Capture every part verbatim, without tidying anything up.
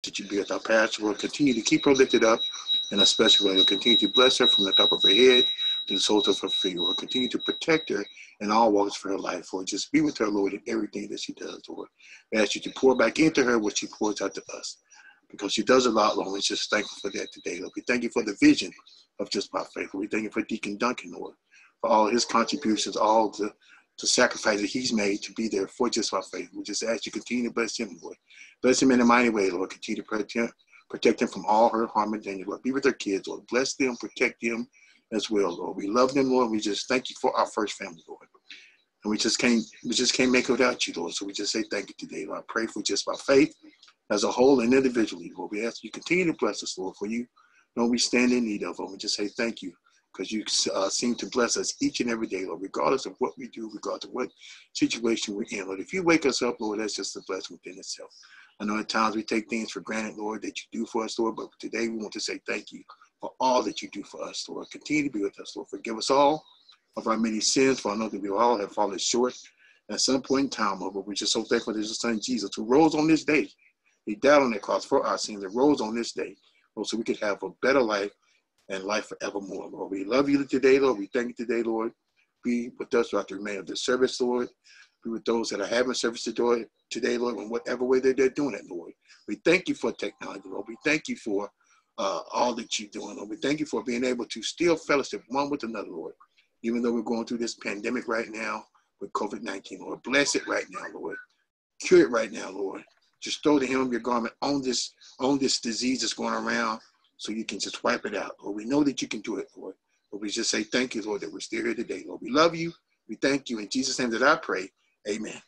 that you be with our pastor, Lord. Continue to keep her lifted up in a special way. Lord, continue to bless her from the top of her head to the soles of her feet, Lord. Continue to protect her in all walks of her life, Lord. Just be with her, Lord, in everything that she does, Lord. We ask you to pour back into her what she pours out to us, because she does a lot, Lord. We're just thankful for that today, Lord. We thank you for the vision of Just by Faith. We thank you for Deacon Duncan, Lord, for all his contributions, all the, the sacrifices he's made to be there for Just by Faith. We just ask you to continue to bless him, Lord. Bless him in a mighty way, Lord. Continue to protect him, protect him from all hurt, harm, and danger, Lord. Be with their kids, Lord. Bless them, protect them as well, Lord. We love them, Lord. We just thank you for our first family, Lord. And we just can't, we just can't make it without you, Lord. So we just say thank you today, Lord. I pray for Just by Faith as a whole and individually, Lord. We ask you continue to bless us, Lord, for you know we stand in need of, Lord. We just say thank you, because you uh, seem to bless us each and every day, Lord, regardless of what we do, regardless of what situation we're in, Lord. If you wake us up, Lord, that's just a blessing within itself. I know at times we take things for granted, Lord, that you do for us, Lord, but today we want to say thank you for all that you do for us, Lord. Continue to be with us, Lord. Forgive us all of our many sins, for I know that we all have fallen short at some point in time, Lord, but we're just so thankful that your son Jesus, who rose on this day, he died on that cross for our sins and rose on this day, Lord, so we could have a better life and life forevermore, Lord. We love you today, Lord. We thank you today, Lord. Be with us throughout the remainder of this service, Lord. Be with those that are having service today, Lord, in whatever way that they're doing it, Lord. We thank you for technology, Lord. We thank you for uh, all that you're doing, Lord. We thank you for being able to still fellowship one with another, Lord, even though we're going through this pandemic right now with COVID nineteen, Lord. Bless it right now, Lord. Cure it right now, Lord. Just throw the hem of your garment on this, on this disease that's going around so you can just wipe it out, Lord. We know that you can do it, Lord. But we just say thank you, Lord, that we're still here today, Lord. We love you. We thank you. In Jesus' name that I pray, amen.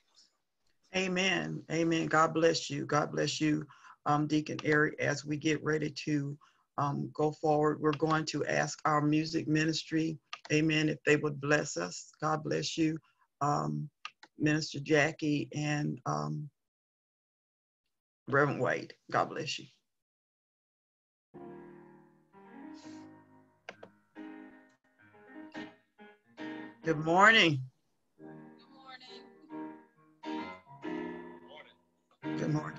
Amen. Amen. God bless you. God bless you, um, Deacon Eric. As we get ready to um, go forward, we're going to ask our music ministry, amen, if they would bless us. God bless you, um, Minister Jackie and um, Reverend Wade. God bless you. Good morning. Good morning.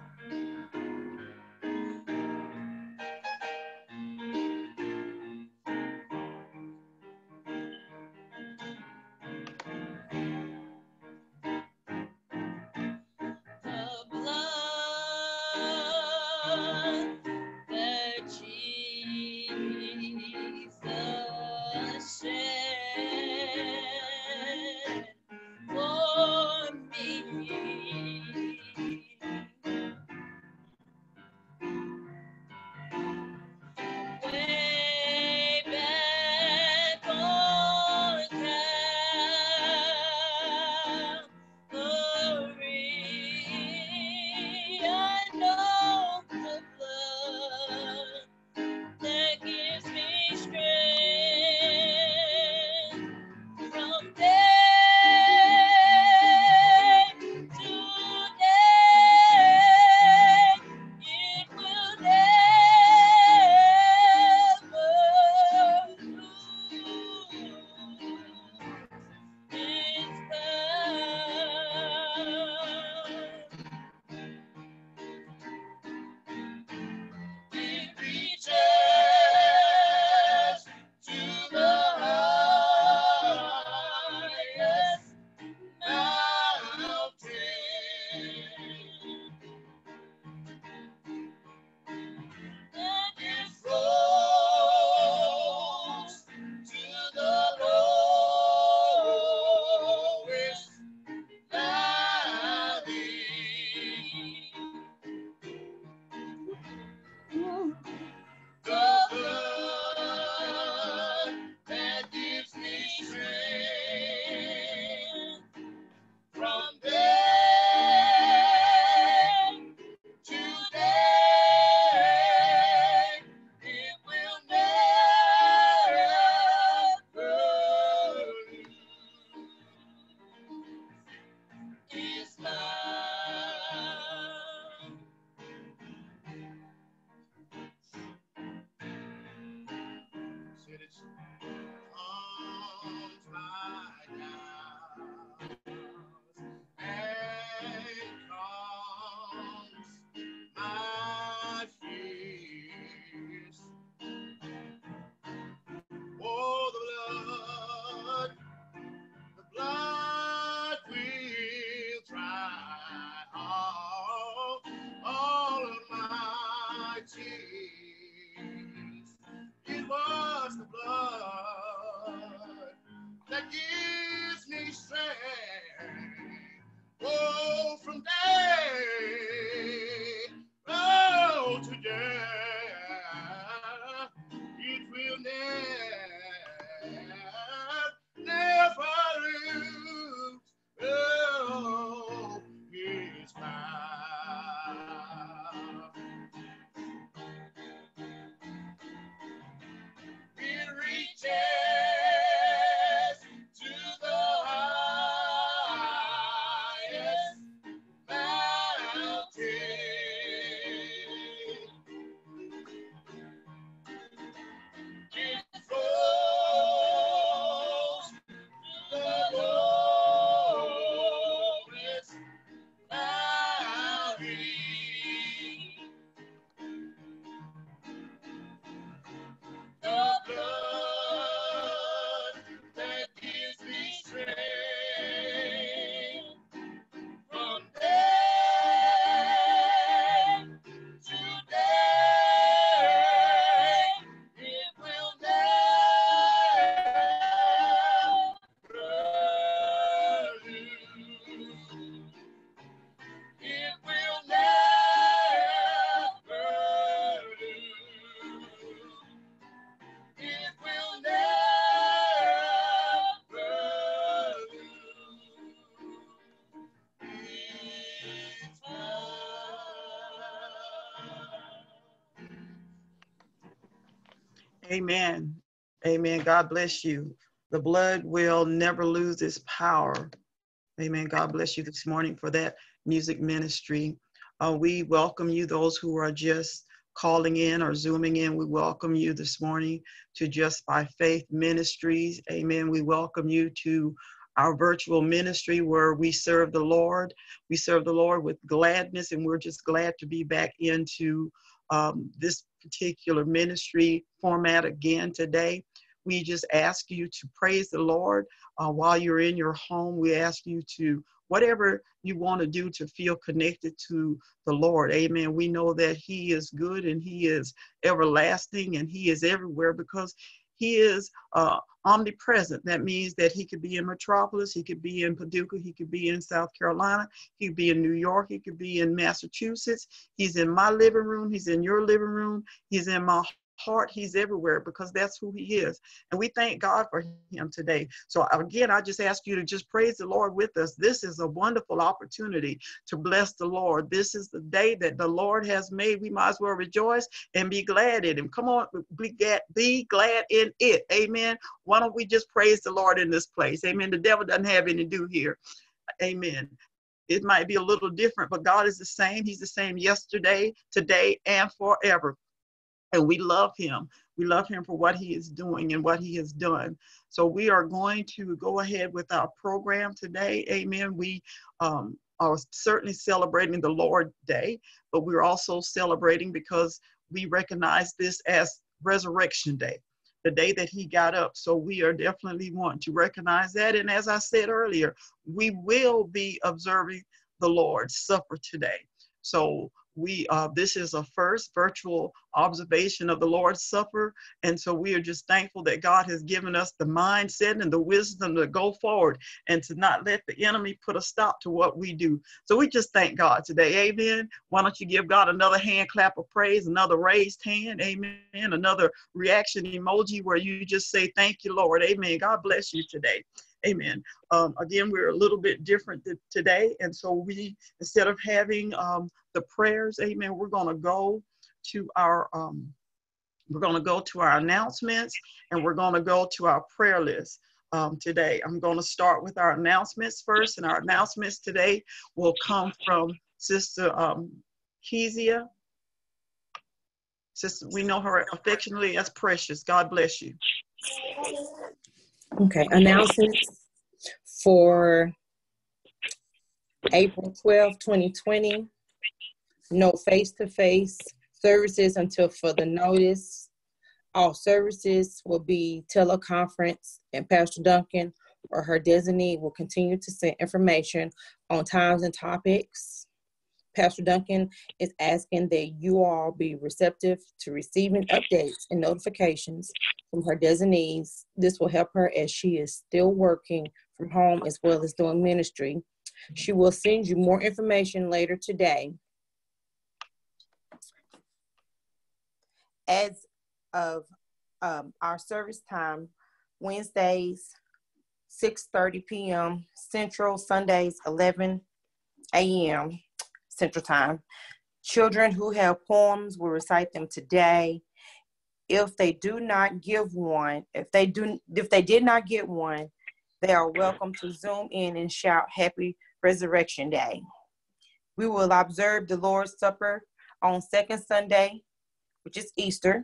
Amen. Amen. God bless you. The blood will never lose its power. Amen. God bless you this morning for that music ministry. Uh, we welcome you, those who are just calling in or zooming in. We welcome you this morning to Just by Faith Ministries. Amen. We welcome you to our virtual ministry where we serve the Lord. We serve the Lord with gladness, and we're just glad to be back into um, this particular ministry format again today. We just ask you to praise the Lord uh, while you're in your home. We ask you to, whatever you want to do to feel connected to the Lord. Amen. We know that He is good and He is everlasting and He is everywhere because He is uh, omnipresent. That means that He could be in Metropolis, He could be in Paducah, He could be in South Carolina, He could be in New York, He could be in Massachusetts. He's in my living room, He's in your living room, He's in my heart. He's everywhere because that's who He is. And we thank God for Him today. So again, I just ask you to just praise the Lord with us. This is a wonderful opportunity to bless the Lord. This is the day that the Lord has made. We might as well rejoice and be glad in Him. Come on, be glad, be glad in it. Amen. Why don't we just praise the Lord in this place? Amen. The devil doesn't have any to do here. Amen. It might be a little different, but God is the same. He's the same yesterday, today, and forever. And we love Him. We love Him for what He is doing and what He has done. So we are going to go ahead with our program today. Amen. We um, are certainly celebrating the Lord's Day, but we're also celebrating because we recognize this as Resurrection Day, the day that He got up. So we are definitely want to recognize that. And as I said earlier, we will be observing the Lord's Supper today. So we uh, this is a first virtual observation of the Lord's Supper. And so we are just thankful that God has given us the mindset and the wisdom to go forward and to not let the enemy put a stop to what we do. So we just thank God today. Amen. Why don't you give God another hand clap of praise, another raised hand. Amen. Another reaction emoji where you just say, thank you, Lord. Amen. God bless you today. Amen. Um, again, we're a little bit different th- today. And so we, instead of having um, the prayers, amen, we're going to go to our, um, we're going to go to our announcements and we're going to go to our prayer list um, today. I'm going to start with our announcements first. And our announcements today will come from Sister um, Kezia. Sister, we know her affectionately as Precious. God bless you. Okay, announcements for April twelfth, twenty twenty. No face-to-face services until further notice. All services will be teleconference, and Pastor Duncan or her designee will continue to send information on times and topics. Pastor Duncan is asking that you all be receptive to receiving updates and notifications from her designees. This will help her as she is still working from home as well as doing ministry. She will send you more information later today. as of um, our service time, Wednesdays, six thirty p m Central, Sundays, eleven a m Central Time. Children who have poems will recite them today. If they do not give one, if they do, if they did not get one, they are welcome to Zoom in and shout Happy Resurrection Day. We will observe the Lord's Supper on second Sunday, which is Easter.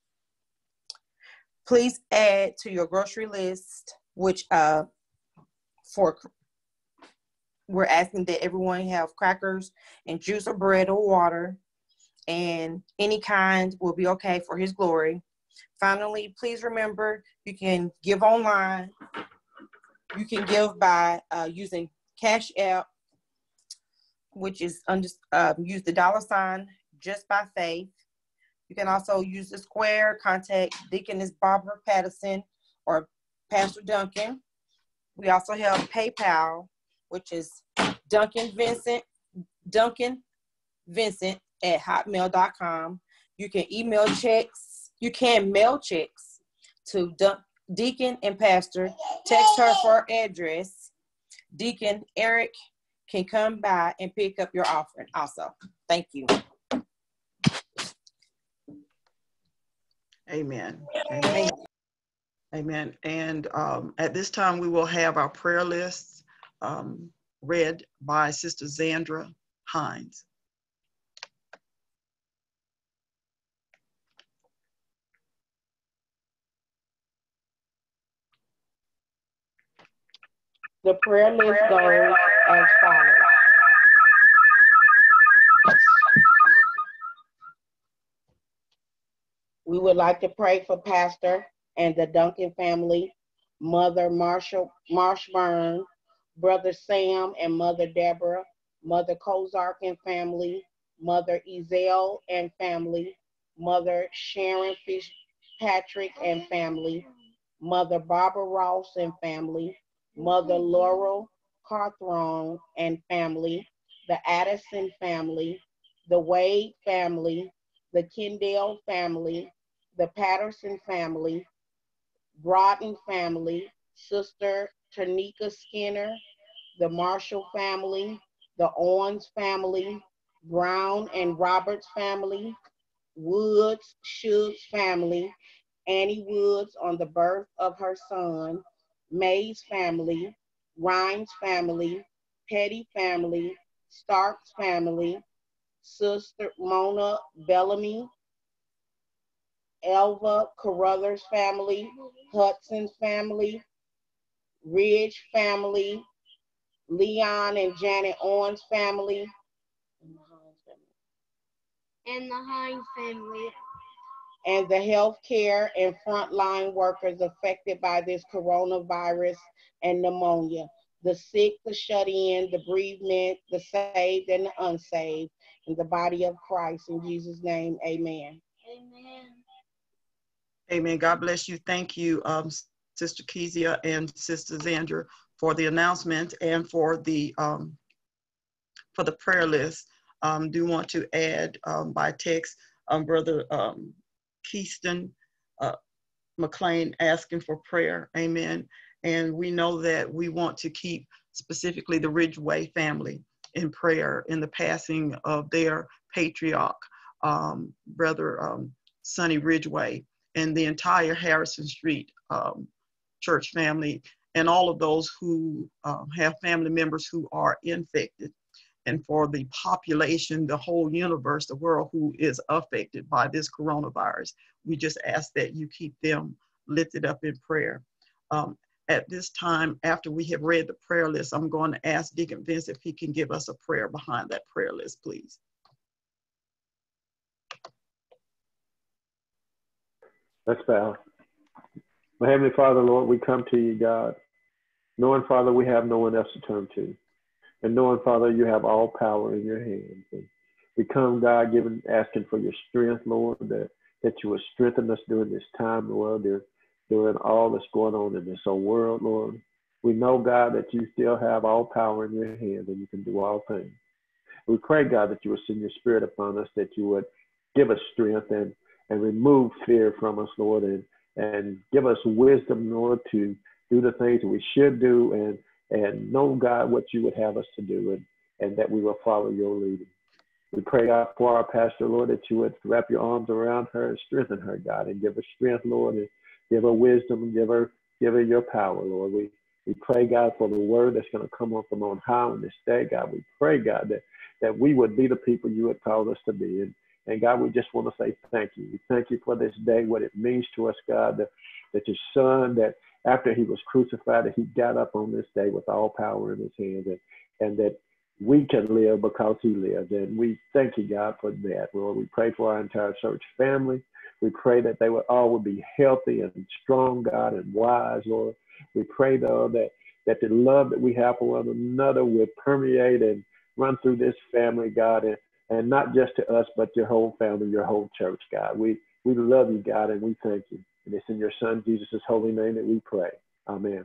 Please add to your grocery list, which uh, for we're asking that everyone have crackers and juice or bread or water, and any kind will be okay for His glory. Finally, please remember you can give online. You can give by uh, using Cash App, which is under, uh, use the dollar sign Just by Faith. You can also use the Square, contact Deaconess Barbara Patterson or Pastor Duncan. We also have PayPal, which is Duncan Vincent, Duncan Vincent at hotmail dot com. You can email checks. You can mail checks to Dun- Deacon and Pastor. Text her for her address. Deacon Eric can come by and pick up your offering also. Thank you. Amen. Amen. Amen. And um, at this time, we will have our prayer lists um, read by Sister Zandra Hines. The prayer list goes as follows. We would like to pray for Pastor and the Duncan family, Mother Marshall, Marshburn, Brother Sam and Mother Deborah, Mother Kozark and family, Mother Ezel and family, Mother Sharon Fitzpatrick and family, Mother Barbara Ross and family, Mother Laurel Carthron and family, the Addison family, the Wade family, the Kendall family, the Patterson family, Broughton family, Sister Tanika Skinner, the Marshall family, the Owens family, Brown and Roberts family, Woods, Shuggs family, Annie Woods on the birth of her son, May's family, Rhines family, Petty family, Starks family, Sister Mona Bellamy, Elva Carruthers family, Hudson family, Ridge family, Leon and Janet Owens family, and the Hines family, and the healthcare and frontline workers affected by this coronavirus and pneumonia, the sick, the shut-in, the bereavement, the saved and the unsaved, in the body of Christ. In Jesus' name, amen. Amen. Amen. God bless you. Thank you, um, Sister Kezia and Sister Zandra, for the announcement and for the um, for the prayer list. Um, do want to add um, by text, um, Brother um, Keyston uh, McLean asking for prayer. Amen. And we know that we want to keep specifically the Ridgeway family in prayer in the passing of their patriarch, um, Brother um, Sonny Ridgeway, and the entire Harrison Street um, church family, and all of those who um, have family members who are infected, and for the population, the whole universe, the world who is affected by this coronavirus. We just ask that you keep them lifted up in prayer. Um, at this time, after we have read the prayer list, I'm going to ask Deacon Vince if he can give us a prayer behind that prayer list, please. Let's bow. My Heavenly Father, Lord, we come to you, God, knowing, Father, we have no one else to turn to. And knowing, Father, you have all power in your hands. And we come, God, giving, asking for your strength, Lord, that, that you would strengthen us during this time, Lord, during, during all that's going on in this whole world, Lord. We know, God, that you still have all power in your hands and you can do all things. We pray, God, that you would send your spirit upon us, that you would give us strength and and remove fear from us, Lord, and, and give us wisdom, Lord, to do the things that we should do and, and know, God, what you would have us to do, and, and that we will follow your leading. We pray, God, for our pastor, Lord, that you would wrap your arms around her and strengthen her, God, and give her strength, Lord, and give her wisdom and give her, give her your power, Lord. We, we pray, God, for the word that's going to come up from on high on this day, God. We pray, God, that, that we would be the people you had called us to be. And, and God, we just want to say thank you. We thank you for this day, what it means to us, God, that, that your son, that after he was crucified, that he got up on this day with all power in his hands, and, and that we can live because he lived. And we thank you, God, for that, Lord. We pray for our entire church family. We pray that they would all would be healthy and strong, God, and wise, Lord. We pray, though, that, that the love that we have for one another would permeate and run through this family, God, and, and not just to us, but your whole family, your whole church, God. We, we love you, God, and we thank you. And it's in your son, Jesus' holy name, that we pray. Amen.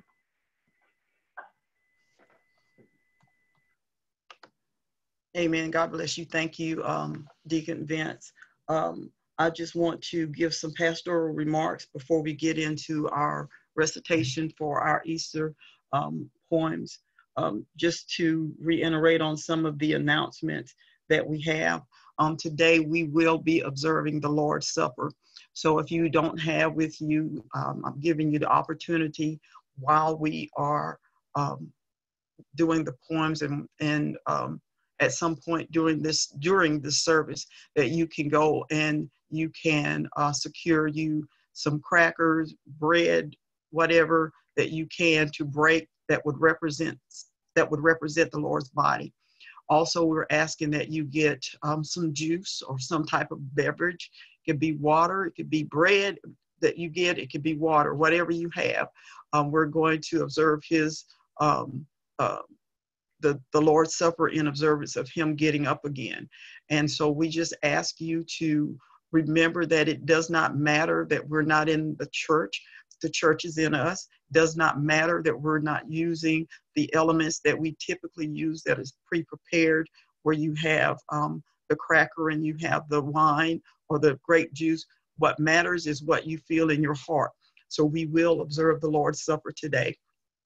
Amen. God bless you. Thank you, um, Deacon Vince. Um, I just want to give some pastoral remarks before we get into our recitation for our Easter um, poems. Um, just to reiterate on some of the announcements that we have. Um, today we will be observing the Lord's Supper. So if you don't have with you, um, I'm giving you the opportunity while we are um, doing the poems and, and um, at some point during this during this service that you can go and you can uh, secure you some crackers, bread, whatever that you can to break that would represent that would represent the Lord's body. Also, we're asking that you get um, some juice or some type of beverage. It could be water, it could be bread that you get, it could be water, whatever you have. Um, we're going to observe his um, uh, the, the Lord's Supper in observance of him getting up again. And so we just ask you to remember that it does not matter that we're not in the church. The church is in us. Does not matter that we're not using the elements that we typically use that is pre-prepared, where you have um, the cracker and you have the wine or the grape juice. What matters is what you feel in your heart. So we will observe the Lord's Supper today.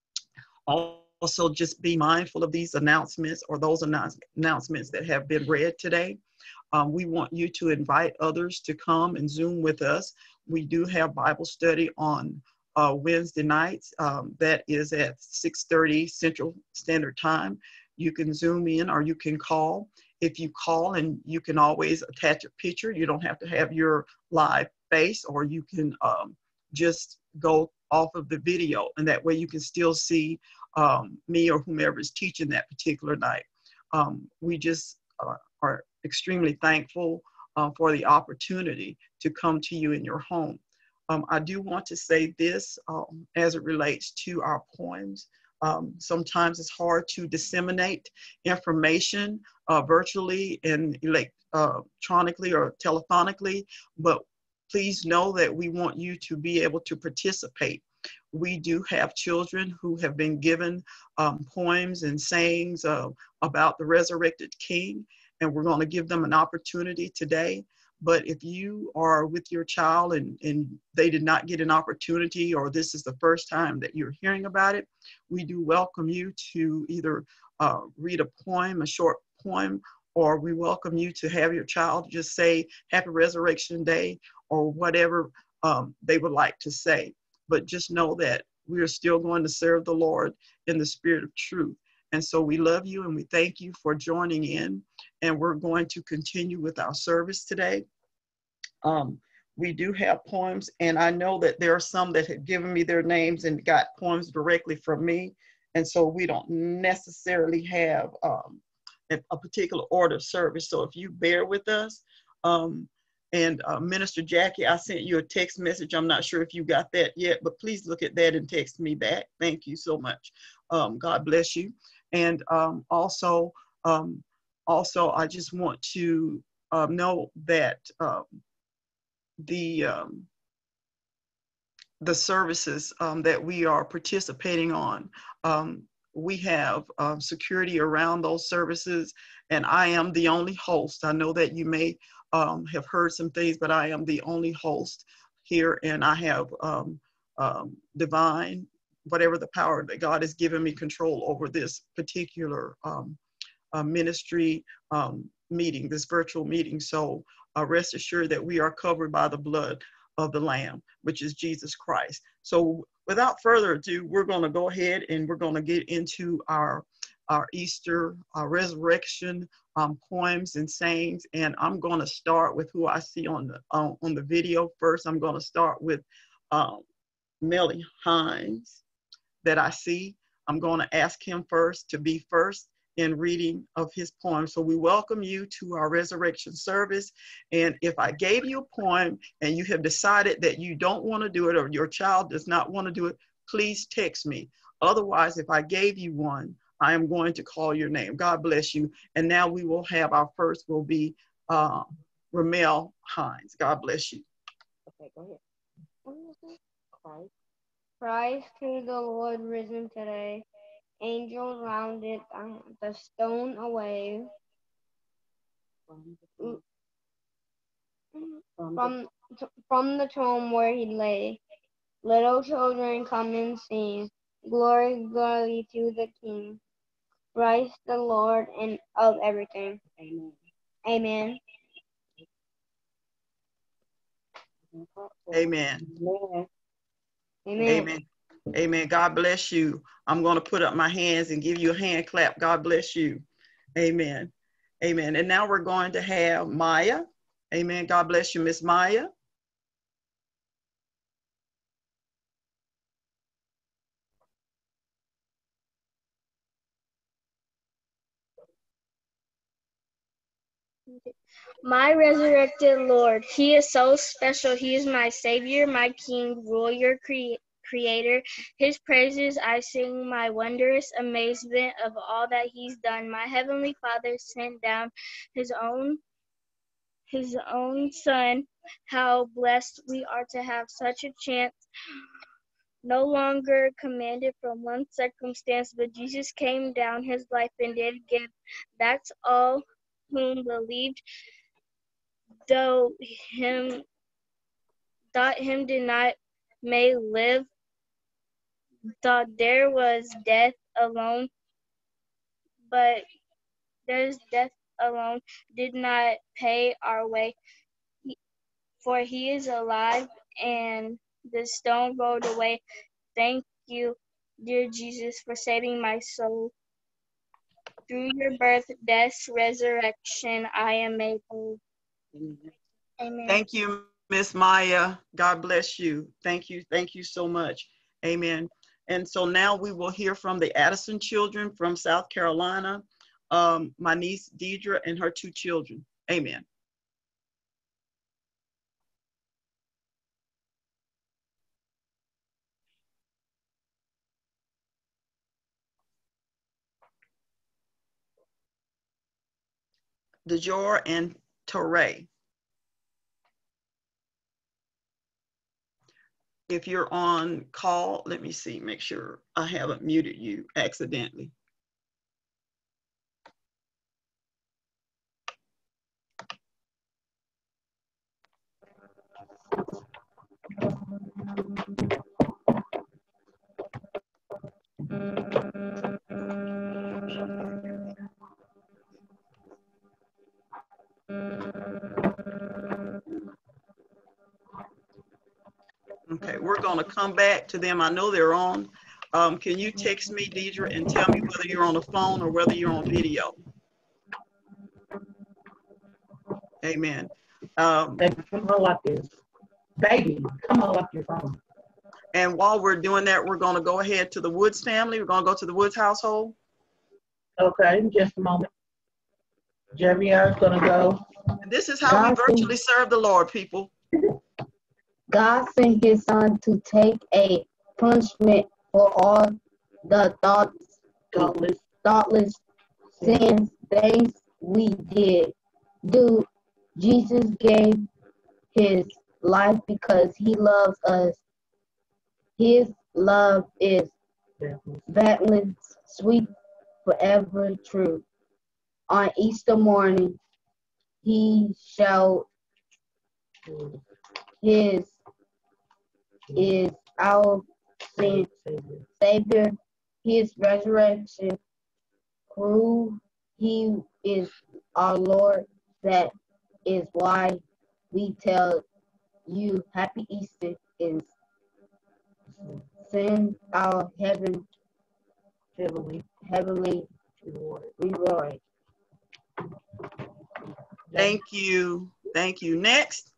Also, just be mindful of these announcements or those announce announcements that have been read today. Um, we want you to invite others to come and Zoom with us. We do have Bible study on uh, Wednesday nights. Um, that is at six thirty Central Standard Time. You can Zoom in or you can call. If you call, and you can always attach a picture, you don't have to have your live face, or you can um, just go off of the video, and that way you can still see um, me or whomever is teaching that particular night. Um, we just uh, are extremely thankful uh, for the opportunity to come to you in your home. Um, I do want to say this um, as it relates to our poems. Um, sometimes it's hard to disseminate information uh, virtually and electronically or telephonically, but please know that we want you to be able to participate. We do have children who have been given um, poems and sayings uh, about the resurrected King, and we're going to give them an opportunity today. But if you are with your child and, and they did not get an opportunity, or this is the first time that you're hearing about it, we do welcome you to either uh, read a poem, a short poem, or we welcome you to have your child just say Happy Resurrection Day or whatever um, they would like to say. But just know that we are still going to serve the Lord in the spirit of truth. And so we love you and we thank you for joining in. And we're going to continue with our service today. Um, we do have poems, and I know that there are some that have given me their names and got poems directly from me. And so we don't necessarily have um, a, a particular order of service. So if you bear with us, um, and uh, Minister Jackie, I sent you a text message. I'm not sure if you got that yet, but please look at that and text me back. Thank you so much. Um, God bless you. And um, also, um, also, I just want to uh, know that um, the um, the services um, that we are participating on, um, we have um, security around those services, and I am the only host. I know that you may um, have heard some things, but I am the only host here, and I have um, um, divine, whatever the power that God has given me, control over this particular um, uh, ministry um, meeting, this virtual meeting. So uh, rest assured that we are covered by the blood of the Lamb, which is Jesus Christ. So without further ado, we're going to go ahead and we're going to get into our our Easter uh, resurrection um, poems and sayings. And I'm going to start with who I see on the uh, on the video first. I'm going to start with um, Melly Hines that I see. I'm going to ask him first to be first in reading of his poem. So we welcome you to our resurrection service. And if I gave you a poem and you have decided that you don't want to do it, or your child does not want to do it, please text me. Otherwise, if I gave you one, I am going to call your name. God bless you. And now we will have our first will be uh, Ramel Hines. God bless you. Okay, go ahead. Christ. Christ to the Lord risen today. Angels rounded the stone away. From, from, From, from the tomb where he lay. Little children come and sing. Glory, glory to the King. Christ the Lord and of everything. Amen. Amen. Amen. Amen. Amen. Amen. Amen. God bless you. I'm going to put up my hands and give you a hand clap. God bless you. Amen. Amen. And now we're going to have Maya. Amen. God bless you, Miss Maya. My resurrected Lord, He is so special. He is my Savior, my King, ruler, cre- Creator. His praises I sing, my wondrous amazement of all that He's done. My Heavenly Father sent down His own, His own Son. How blessed we are to have such a chance. No longer commanded from one circumstance, but Jesus came down His life and did give. That's all whom believed. Though him thought him did not may live, thought there was death alone, but there's death alone did not pay our way. He, for he is alive and the stone rolled away. Thank you, dear Jesus, for saving my soul. Through your birth, death, resurrection, I am made whole. Amen. Thank you, Miss Maya. God bless you. Thank you. Thank you so much. Amen. And so now we will hear from the Addison children from South Carolina, um, my niece Deidre and her two children. Amen. DeJour and Torre. If you're on call, let me see, make sure I haven't muted you accidentally. Okay, we're gonna come back to them. I know they're on. Um, can you text me, Deidre, and tell me whether you're on the phone or whether you're on video? Amen. Um, Baby, come on like this. Baby, come on like your phone. and while we're doing that, we're gonna go ahead to the Woods family. We're gonna go to the Woods household. Okay, in just a moment. Jeremiah's gonna go. And this is how we virtually serve the Lord, people. God sent his son to take a punishment for all the thoughts, Thoughtless. thoughtless sins, things we did do. Jesus gave his life because he loves us. His love is battling, sweet, forever true. On Easter morning, he shall his is our sin, Savior, his resurrection, prove he is our Lord. That is why we tell you Happy Easter and send our heaven, Heavenly heavenly reward. reward. Thank you. Thank you. Next.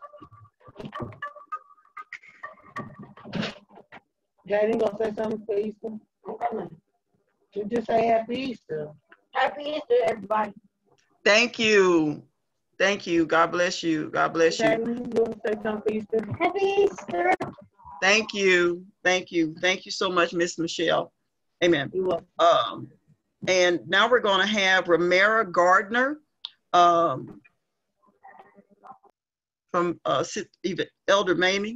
Daddy, you gonna say something for Easter? You just say Happy Easter. Happy Easter, everybody. Thank you. Thank you. God bless you. God bless you. Daddy, you gonna say something for Easter? Happy Easter. Thank you. Thank you. Thank you so much, Miss Michelle. Amen. You welcome. Um, and now we're going to have Romera Gardner um, from uh, even Elder Mamie.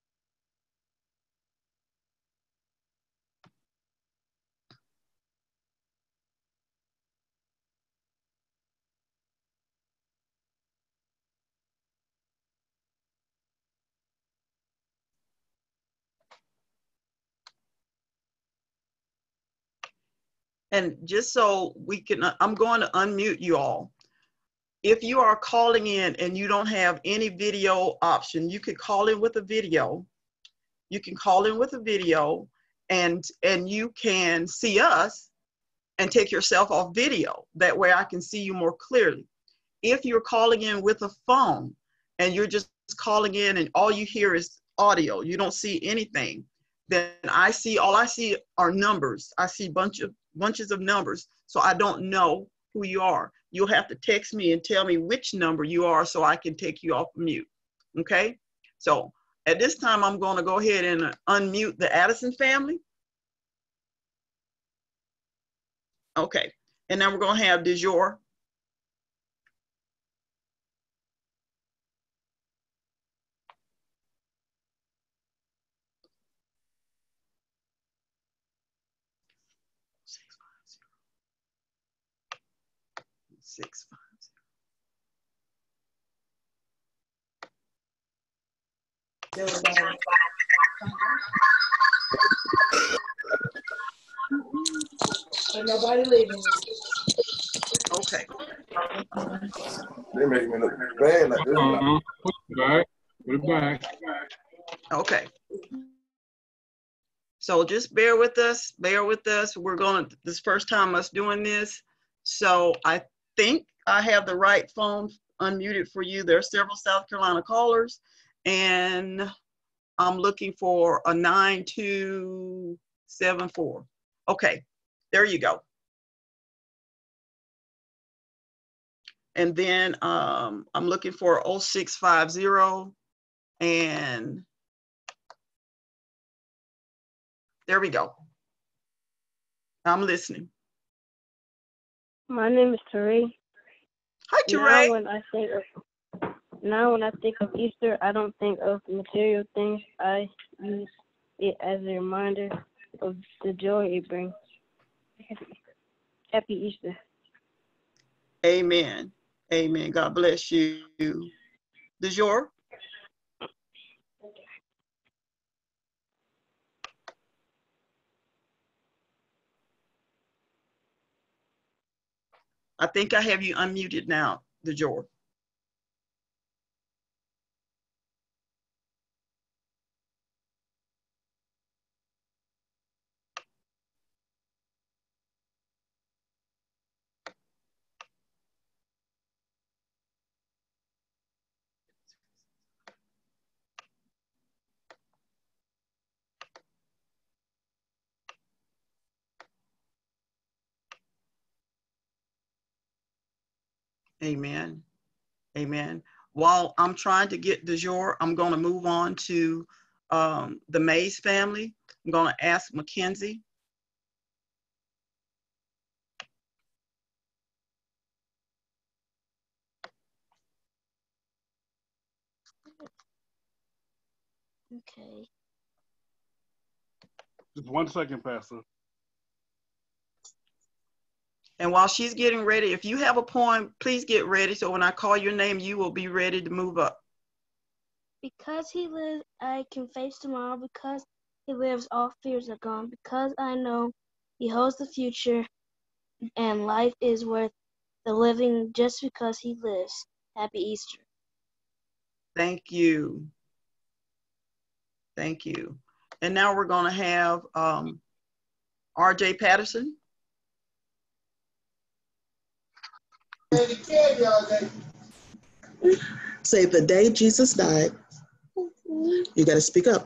And just so we can, I'm going to unmute you all. If you are calling in and you don't have any video option, you could call in with a video. You can call in with a video and, and you can see us and take yourself off video. That way I can see you more clearly. If you're calling in with a phone and you're just calling in and all you hear is audio, you don't see anything, then I see, all I see are numbers. I see bunch of bunches of numbers. So I don't know who you are. You'll have to text me and tell me which number you are so I can take you off mute. Okay? So at this time, I'm going to go ahead and unmute the Addison family. Okay. And then we're going to have DeJour. Six, five, Ain't nobody leaving. okay. They make me look bad like this. Uh-huh. We're back. We're back. Okay. So just bear with us, bear with us. We're going to, this first time us doing this. So I think I have the right phone unmuted for you. There are several South Carolina callers and I'm looking for a nine two seven four. Okay, there you go. And then um, I'm looking for oh six five zero and there we go. I'm listening. My name is Teray. Hi, Teray. Now when I think of now when I think of Easter, I don't think of material things. I use it as a reminder of the joy it brings. Happy Easter. Amen. Amen. God bless you. DeJour. I think I have you unmuted now, DeJour. Amen. Amen. While I'm trying to get DeJour, I'm going to move on to um, the Mays family. I'm going to ask Mackenzie. Okay. Just one second, Pastor. And while she's getting ready, if you have a poem, please get ready. So when I call your name, you will be ready to move up. Because he lives, I can face tomorrow. Because he lives, all fears are gone. Because I know he holds the future, and life is worth the living just because he lives. Happy Easter. Thank you. Thank you. And now we're going to have um, R J Patterson. Say, the day Jesus died. You got to speak up.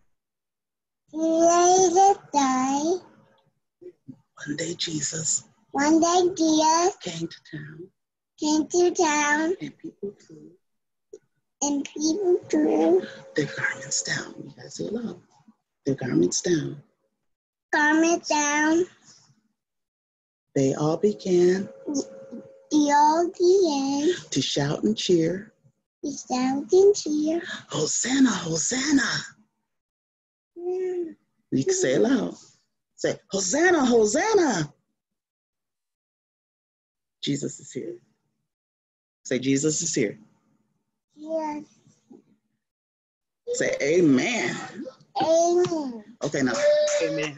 Jesus died. One day Jesus One day Jesus came to town, came to town, and people threw and people threw their garments down. You got to say it loud. Their garments down. garments down. They all began They all began to shout and cheer. to shout and cheer. Hosanna, Hosanna. You can say it loud. Say, Hosanna, Hosanna. Jesus is here. Say, Jesus is here. Yes. Say, amen. Amen. Okay, now. Amen.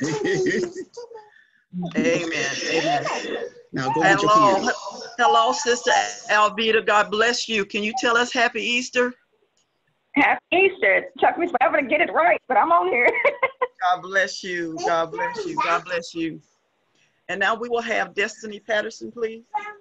Amen. Amen. Now go get your Hello. candy. Hello, Sister Alvita. God bless you. Can you tell us Happy Easter? Happy Easter. It took me forever to get it right, but I'm on here. God bless you. God bless you. God bless you. And now we will have Destiny Patterson, please.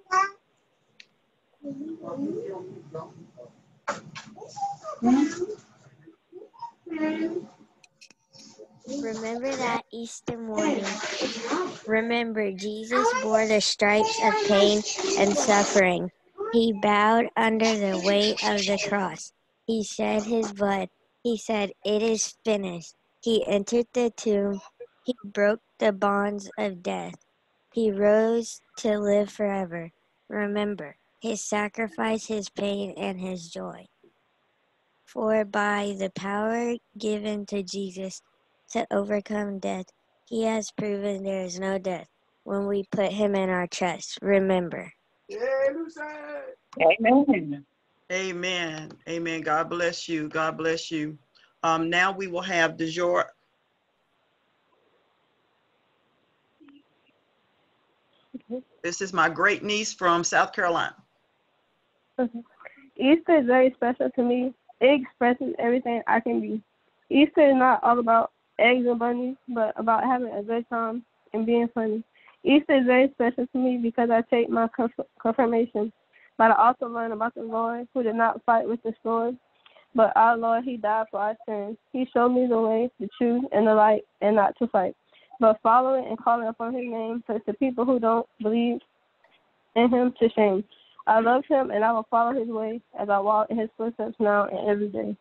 Remember that Easter morning. Remember, Jesus bore the stripes of pain and suffering. He bowed under the weight of the cross. He shed his blood. He said, "It is finished." He entered the tomb. He broke the bonds of death. He rose to live forever. Remember his sacrifice, his pain, and his joy. For by the power given to Jesus to overcome death, he has proven there is no death when we put him in our trust. Remember. Amen. Amen. Amen. God bless you. God bless you. Um, now we will have DeJour. This is my great niece from South Carolina. Okay. Easter is very special to me. It expresses everything I can be. Easter is not all about eggs and bunnies, but about having a good time and being funny. Easter is very special to me because I take my conf- confirmation, but I also learn about the Lord who did not fight with the sword, but our Lord, he died for our sins. He showed me the way, the truth, and the light, and not to fight, but following and calling upon his name puts the people who don't believe in him to shame. I love him, and I will follow his way as I walk in his footsteps now and every day.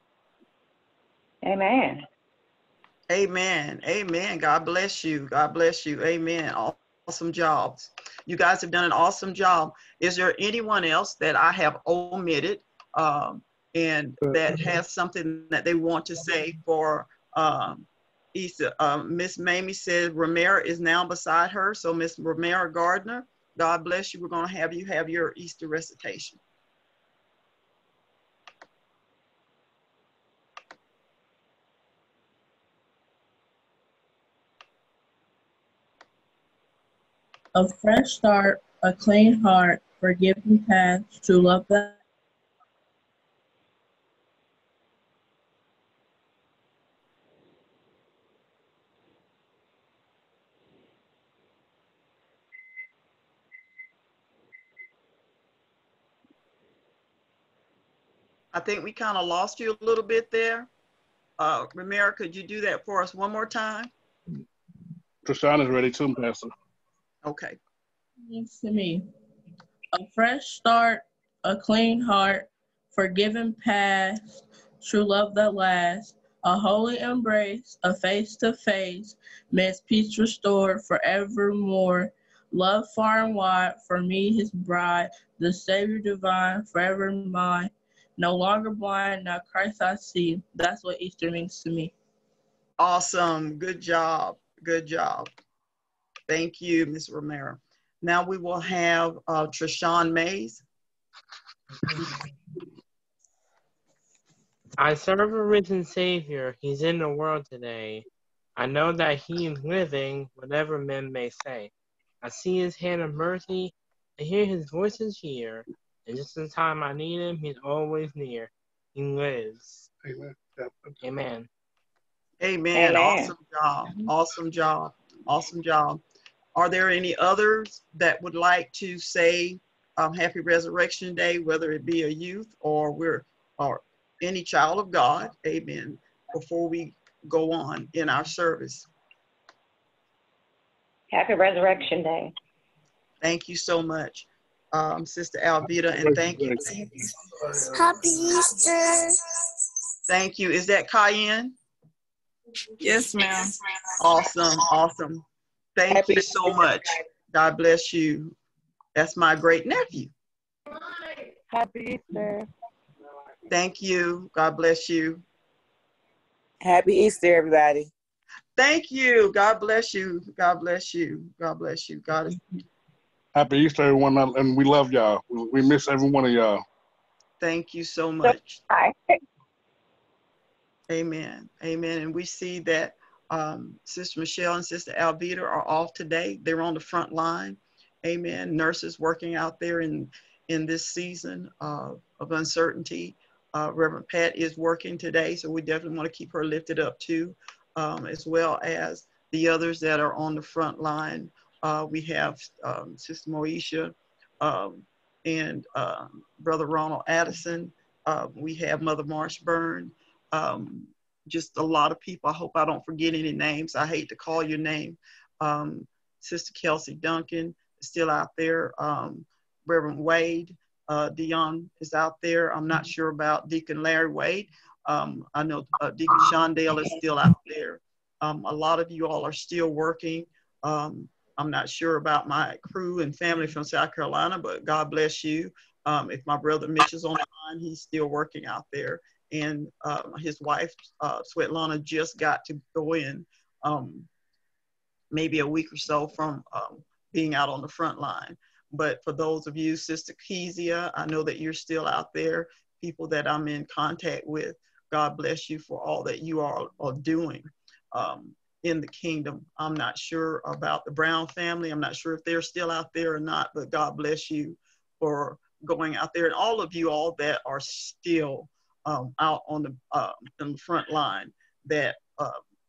Amen. Amen. Amen. God bless you. God bless you. Amen. Awesome jobs. You guys have done an awesome job. Is there anyone else that I have omitted um, and that has something that they want to say for um, Easter? Um, Miss Mamie said Romero is now beside her. So Miss Romero Gardner, God bless you. We're going to have you have your Easter recitation. A fresh start, a clean heart, forgiving past, true love that. I think we kind of lost you a little bit there. Uh, Romero, could you do that for us one more time? Trishana's ready too, Pastor. Okay. Means to me, a fresh start, a clean heart, forgiven past, true love that lasts, a holy embrace, a face to face, man's peace restored forevermore, love far and wide, for me his bride, the Savior divine, forever mine, no longer blind, now Christ I see. That's what Easter means to me. Awesome. Good job. Good job. Thank you, Miz Romero. Now we will have uh, Treshawn Mays. I serve a risen Savior. He's in the world today. I know that he is living, whatever men may say. I see his hand of mercy. I hear his voice is here. And just in time I need him, he's always near. He lives. Amen. Amen. Amen. Amen. Awesome job. Awesome job. Awesome job. Are there any others that would like to say um, Happy Resurrection Day, whether it be a youth or we're or any child of God? Amen. Before we go on in our service. Happy Resurrection Day. Thank you so much, um, Sister Alvita, and thank you. Happy Easter. Thank you. Is that Cayenne? Yes, ma'am. Awesome. Awesome. Thank Happy you so much. God bless you. That's my great nephew. Happy Easter. Thank you. God bless you. Happy Easter, everybody. Thank you. God bless you. God bless you. God bless you. God is. Happy Easter, everyone, and we love y'all. We, we miss every one of y'all. Thank you so much. Amen. Amen. And we see that um, Sister Michelle and Sister Alvita are off today. They're on the front line. Amen. Nurses working out there in, in this season uh, of uncertainty. Uh, Reverend Pat is working today, so we definitely want to keep her lifted up too, um, as well as the others that are on the front line. Uh, we have um, Sister Moesha um, and uh, Brother Ronald Addison. Uh, we have Mother Marsh Byrne. Um, just a lot of people. I hope I don't forget any names. I hate to call your name. Um, Sister Kelsey Duncan is still out there. Um, Reverend Wade. Uh, Dion is out there. I'm not sure about Deacon Larry Wade. Um, I know uh, Deacon Shondale is still out there. Um, a lot of you all are still working. Um, I'm not sure about my crew and family from South Carolina, but God bless you. Um, if my brother Mitch is on the line, he's still working out there. And uh, his wife, uh, Svetlana, just got to go in um, maybe a week or so from um, being out on the front line. But for those of you, Sister Kezia, I know that you're still out there, people that I'm in contact with. God bless you for all that you are, are doing um, in the kingdom. I'm not sure about the Brown family. I'm not sure if they're still out there or not, but God bless you for going out there. And all of you all that are still um, out on the, uh, on the front line that uh,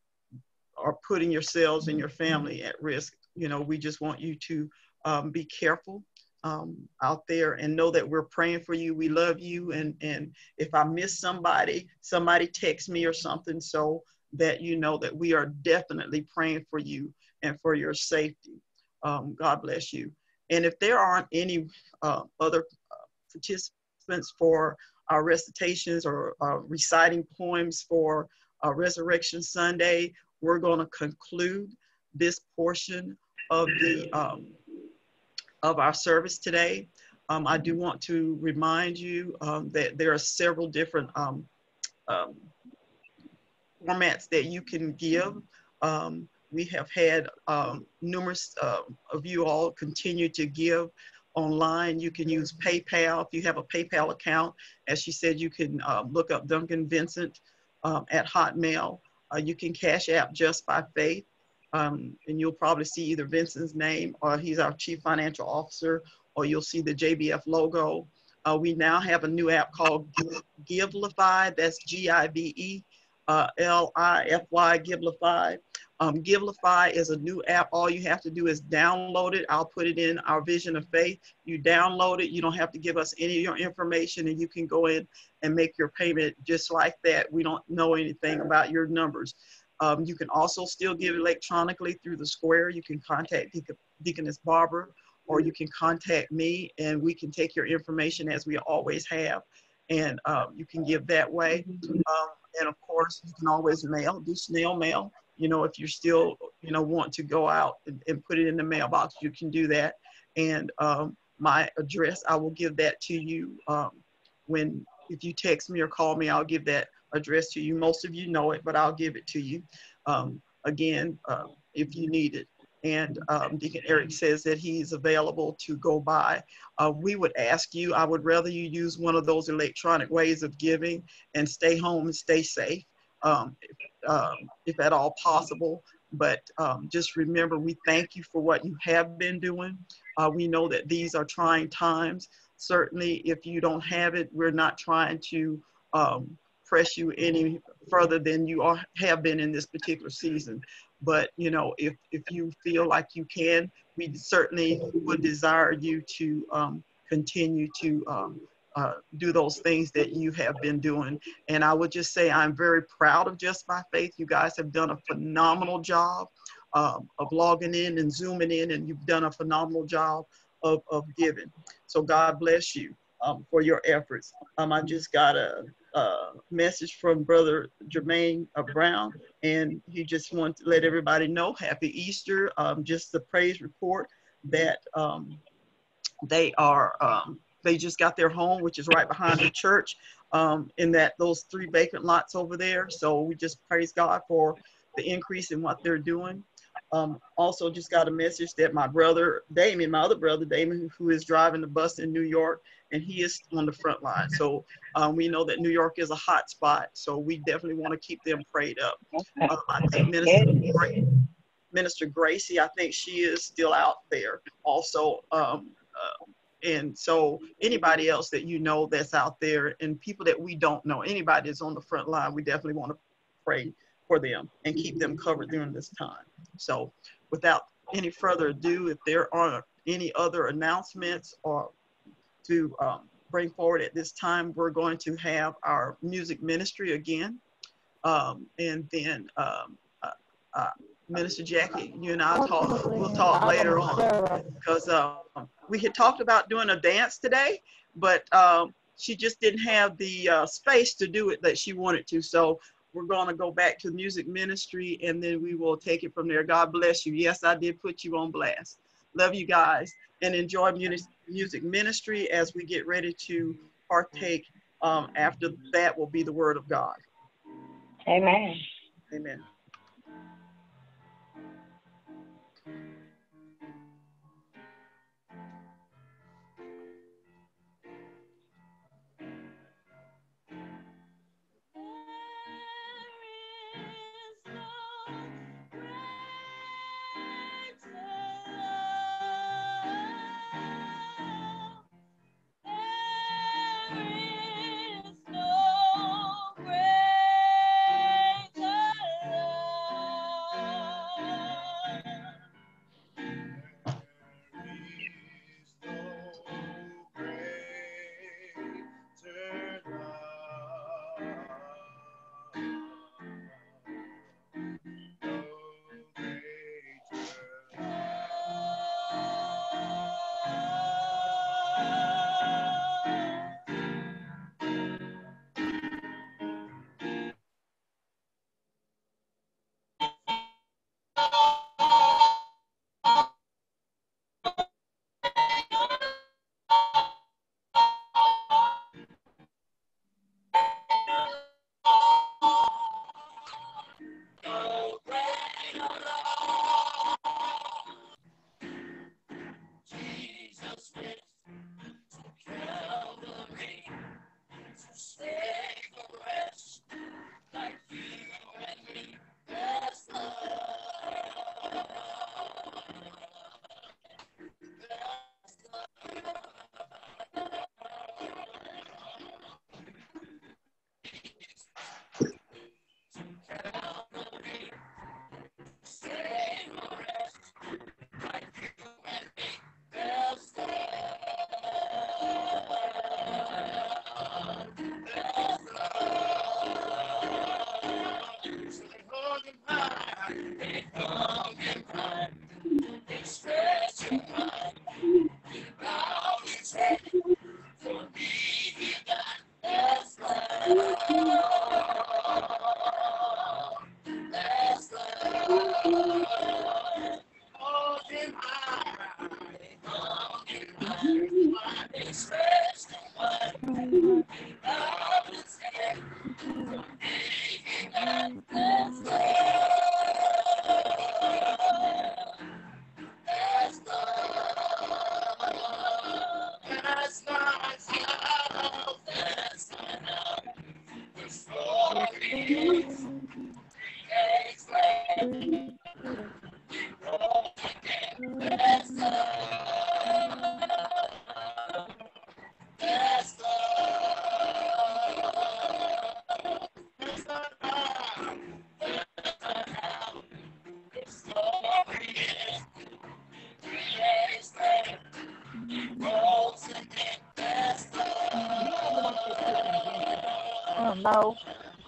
are putting yourselves and your family at risk. You know, we just want you to Um, be careful um, out there and know that we're praying for you. We love you. And, and if I miss somebody, somebody text me or something so that you know that we are definitely praying for you and for your safety. Um, God bless you. And if there aren't any uh, other uh, participants for our recitations or uh, reciting poems for uh, Resurrection Sunday, we're going to conclude this portion of the um, of our service today. Um, I do want to remind you um, that there are several different um, um, formats that you can give. Um, we have had um, numerous uh, of you all continue to give online. You can use PayPal. If you have a PayPal account, as she said, you can uh, look up Duncan Vincent um, at Hotmail. Uh, you can Cash App Just by Faith. Um, and you'll probably see either Vincent's name or he's our Chief Financial Officer, or you'll see the J B F logo. Uh, we now have a new app called Givelify. That's G I V E uh, L I F Y, Givelify. Um, Givelify is a new app. All you have to do is download it. I'll put it in our Vision of Faith. You download it. You don't have to give us any of your information, and you can go in and make your payment just like that. We don't know anything about your numbers. Um, you can also still give electronically through the Square. You can contact Deacon, Deaconess Barbara, or you can contact me, and we can take your information as we always have. And um, you can give that way. Um, and of course, you can always mail, do snail mail. You know, if you're still, you know, want to go out and, and put it in the mailbox, you can do that. And um, my address, I will give that to you um, when, if you text me or call me, I'll give that address to you. Most of you know it, but I'll give it to you um, again uh, if you need it. and um, Deacon Eric says that he's available to go by. Uh, we would ask you, I would rather you use one of those electronic ways of giving and stay home and stay safe, um, if, um, if at all possible. But um, just remember, we thank you for what you have been doing. Uh, we know that these are trying times. Certainly, if you don't have it, we're not trying to um, press you any further than you are, have been in this particular season. But, you know, if, if you feel like you can, we certainly would desire you to um, continue to um, uh, do those things that you have been doing. And I would just say I'm very proud of Just by Faith. You guys have done a phenomenal job um, of logging in and zooming in, and you've done a phenomenal job of, of giving. So God bless you um, for your efforts. Um, I just got a, a message from Brother Jermaine uh, Brown, and he just wanted to let everybody know Happy Easter. Um, just the praise report that um, they are, um, they just got their home, which is right behind the church, um, in that those three vacant lots over there. So we just praise God for the increase in what they're doing. Um, also just got a message that my brother, Damien, my other brother, Damien, who is driving the bus in New York, and he is on the front line. So um, we know that New York is a hot spot. So we definitely want to keep them prayed up. Um, I think Minister, Minister Gracie, I think she is still out there also. Um, uh, and so anybody else that you know that's out there, and people that we don't know, anybody that's on the front line, we definitely want to pray for them and keep them covered during this time. So without any further ado, if there are any other announcements or to um, bring forward at this time, we're going to have our music ministry again. Um, and then um, uh, uh, Minister Jackie, you and I talk, we'll talk later on, because um, we had talked about doing a dance today, but um, she just didn't have the uh, space to do it that she wanted to. So we're going to go back to music ministry, and then we will take it from there. God bless you. Yes, I did put you on blast. Love you guys, and enjoy music ministry as we get ready to partake. Um, after that will be the word of God. Amen. Amen. There is no greater love. Oh no.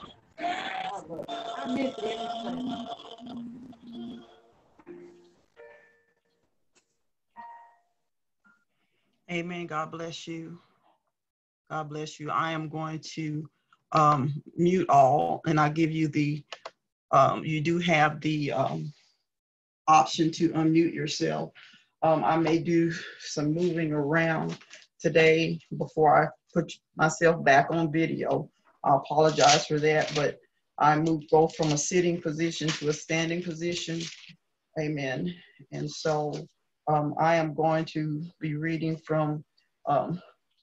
Amen. God bless you. God bless you. I am going to um, mute all, and I'll give you the, um, you do have the um, option to unmute yourself. Um, I may do some moving around today before I put myself back on video. I apologize for that, but I moved go from a sitting position to a standing position. Amen. And so um, I am going to be reading from um,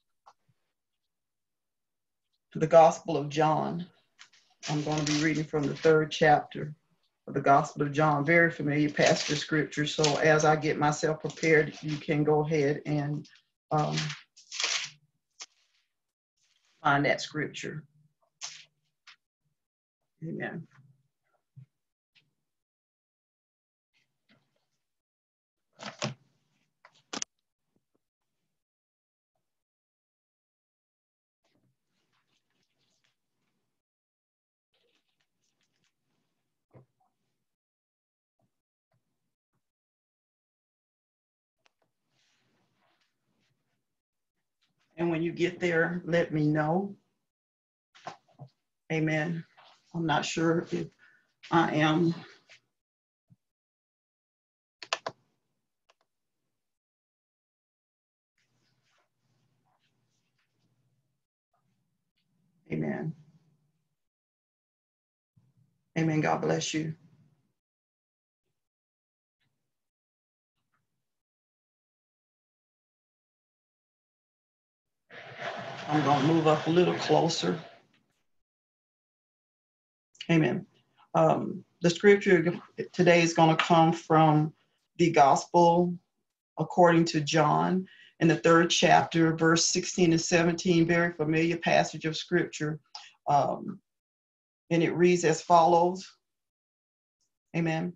the Gospel of John. I'm going to be reading from the third chapter of the Gospel of John. Very familiar passage of scripture. So as I get myself prepared, you can go ahead and um, find that scripture. Amen. And when you get there, let me know. Amen. I'm not sure if I am. Amen. Amen. God bless you. I'm going to move up a little closer. Amen. Um, the scripture today is going to come from the Gospel according to John in the third chapter, verse sixteen and seventeen, very familiar passage of scripture. Um, and it reads as follows. Amen.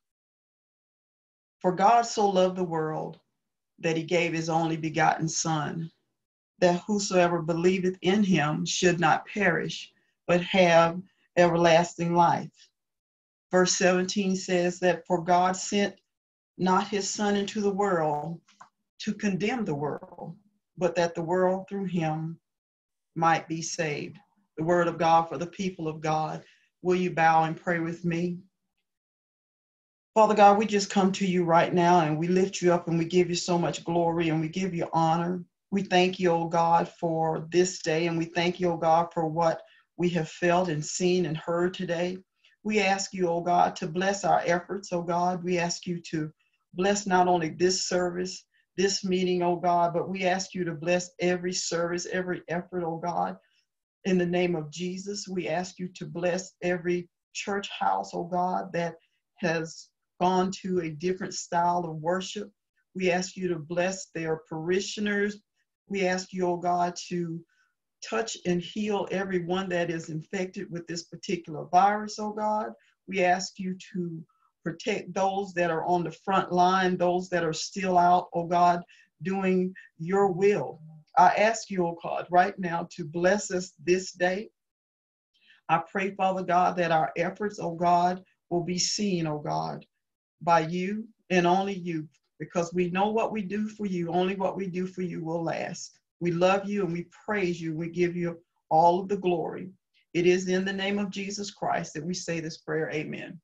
For God so loved the world that he gave his only begotten Son, that whosoever believeth in him should not perish, but have everlasting life. Verse seventeen says that for God sent not his Son into the world to condemn the world, but that the world through him might be saved. The word of God for the people of God. Will you bow and pray with me? Father God, we just come to you right now and we lift you up and we give you so much glory and we give you honor. We thank you, oh God, for this day, and we thank you, oh God, for what we have felt and seen and heard today. We ask you, oh God, to bless our efforts, oh God. We ask you to bless not only this service, this meeting, oh God, but we ask you to bless every service, every effort, oh God. In the name of Jesus, we ask you to bless every church house, oh God, that has gone to a different style of worship. We ask you to bless their parishioners. We ask you, oh God, to touch and heal everyone that is infected with this particular virus, oh God. We ask you to protect those that are on the front line, those that are still out, oh God, doing your will. I ask you, oh God, right now to bless us this day. I pray, Father God, that our efforts, oh God, will be seen, oh God, by you and only you, because we know what we do for you, only what we do for you will last. We love you and we praise you. We give you all of the glory. It is in the name of Jesus Christ that we say this prayer. Amen.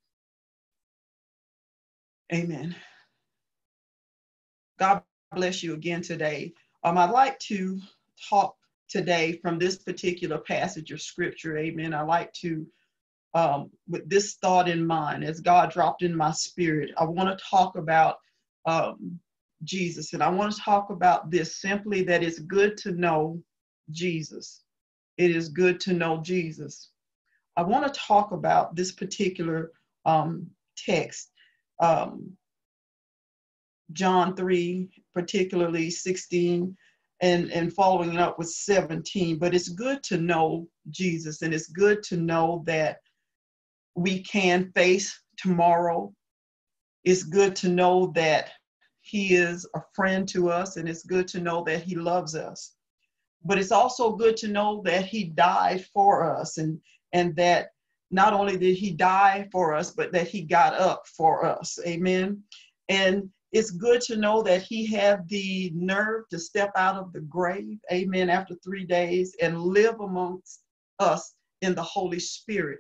Amen. God bless you again today. Um, I'd like to talk today from this particular passage of scripture. Amen. I like to, um, with this thought in mind, as God dropped in my spirit, I want to talk about um, Jesus. And I want to talk about this simply, that it's good to know Jesus. It is good to know Jesus. I want to talk about this particular um, text, um, John three, particularly sixteen, and, and following up with seventeen. But it's good to know Jesus, and it's good to know that we can face tomorrow. It's good to know that he is a friend to us, and it's good to know that he loves us. But it's also good to know that he died for us, and, and that not only did he die for us, but that he got up for us. Amen. And it's good to know that he had the nerve to step out of the grave, amen, after three days and live amongst us in the Holy Spirit.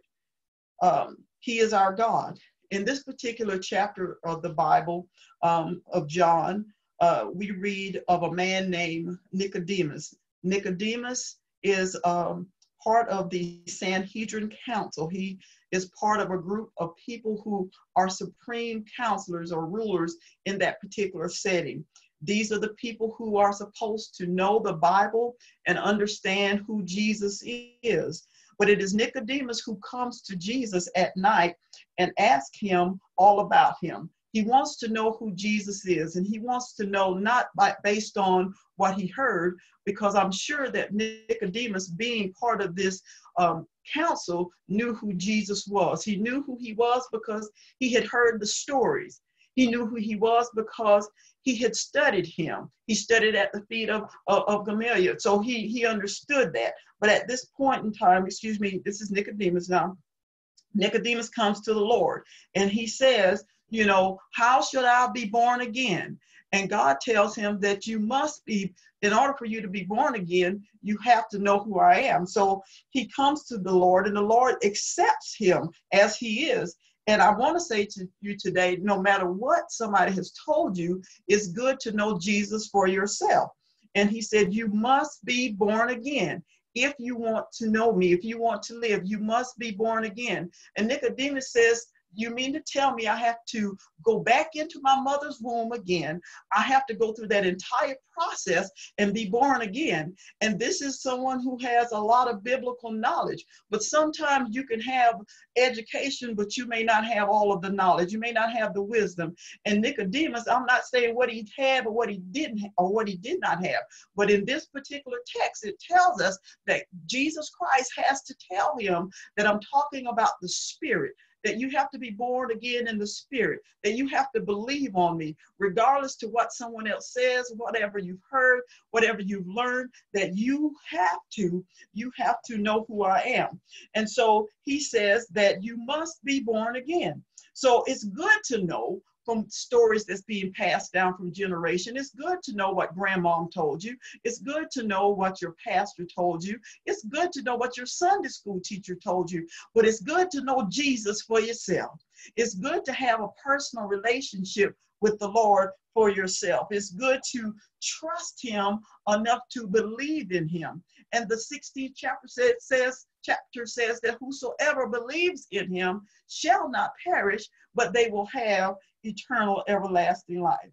Um, he is our God. In this particular chapter of the Bible, um, of John, uh, we read of a man named Nicodemus. Nicodemus is um, part of the Sanhedrin Council. He is part of a group of people who are supreme counselors or rulers in that particular setting. These are the people who are supposed to know the Bible and understand who Jesus is. But it is Nicodemus who comes to Jesus at night and asks him all about him. He wants to know who Jesus is, and he wants to know not by, based on what he heard, because I'm sure that Nicodemus, being part of this um, council, knew who Jesus was. He knew who he was because he had heard the stories. He knew who he was because he had studied him. He studied at the feet of, of, of Gamaliel. So he, he understood that. But at this point in time, excuse me, this is Nicodemus now. Nicodemus comes to the Lord and he says, you know, how should I be born again? And God tells him that you must be, in order for you to be born again, you have to know who I am. So he comes to the Lord and the Lord accepts him as he is. And I want to say to you today, no matter what somebody has told you, it's good to know Jesus for yourself. And he said, you must be born again. If you want to know me, if you want to live, you must be born again. And Nicodemus says, you mean to tell me I have to go back into my mother's womb again? I have to go through that entire process and be born again. And this is someone who has a lot of biblical knowledge. But sometimes you can have education, but you may not have all of the knowledge. You may not have the wisdom. And Nicodemus, I'm not saying what he had or what he didn't or what he did not have. But in this particular text, it tells us that Jesus Christ has to tell him that I'm talking about the Spirit, that you have to be born again in the Spirit, that you have to believe on me, regardless to what someone else says, whatever you've heard, whatever you've learned, that you have to, you have to know who I am. And so he says that you must be born again. So it's good to know from stories that's being passed down from generation. It's good to know what grandmom told you. It's good to know what your pastor told you. It's good to know what your Sunday school teacher told you. But it's good to know Jesus for yourself. It's good to have a personal relationship with the Lord for yourself. It's good to trust him enough to believe in him. And the sixteenth chapter says, says, chapter says that whosoever believes in him shall not perish, but they will have eternal everlasting life.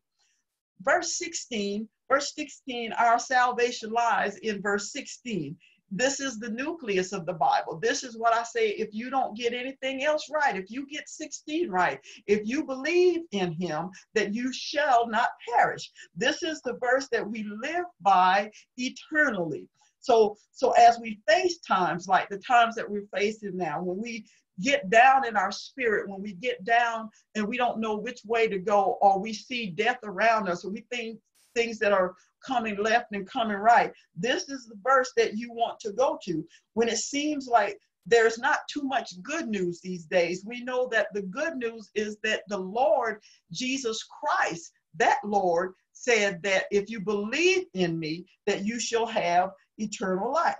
Verse sixteen, verse sixteen, our salvation lies in verse sixteen. This is the nucleus of the Bible. This is what I say, if you don't get anything else right, if you get sixteen right, if you believe in him, that you shall not perish. This is the verse that we live by eternally. So, so as we face times like the times that we're facing now, when we get down in our spirit, when we get down and we don't know which way to go, or we see death around us, or we think things that are coming left and coming right, this is the verse that you want to go to. When it seems like there's not too much good news these days, we know that the good news is that the Lord Jesus Christ, that Lord, said that if you believe in me, that you shall have eternal life.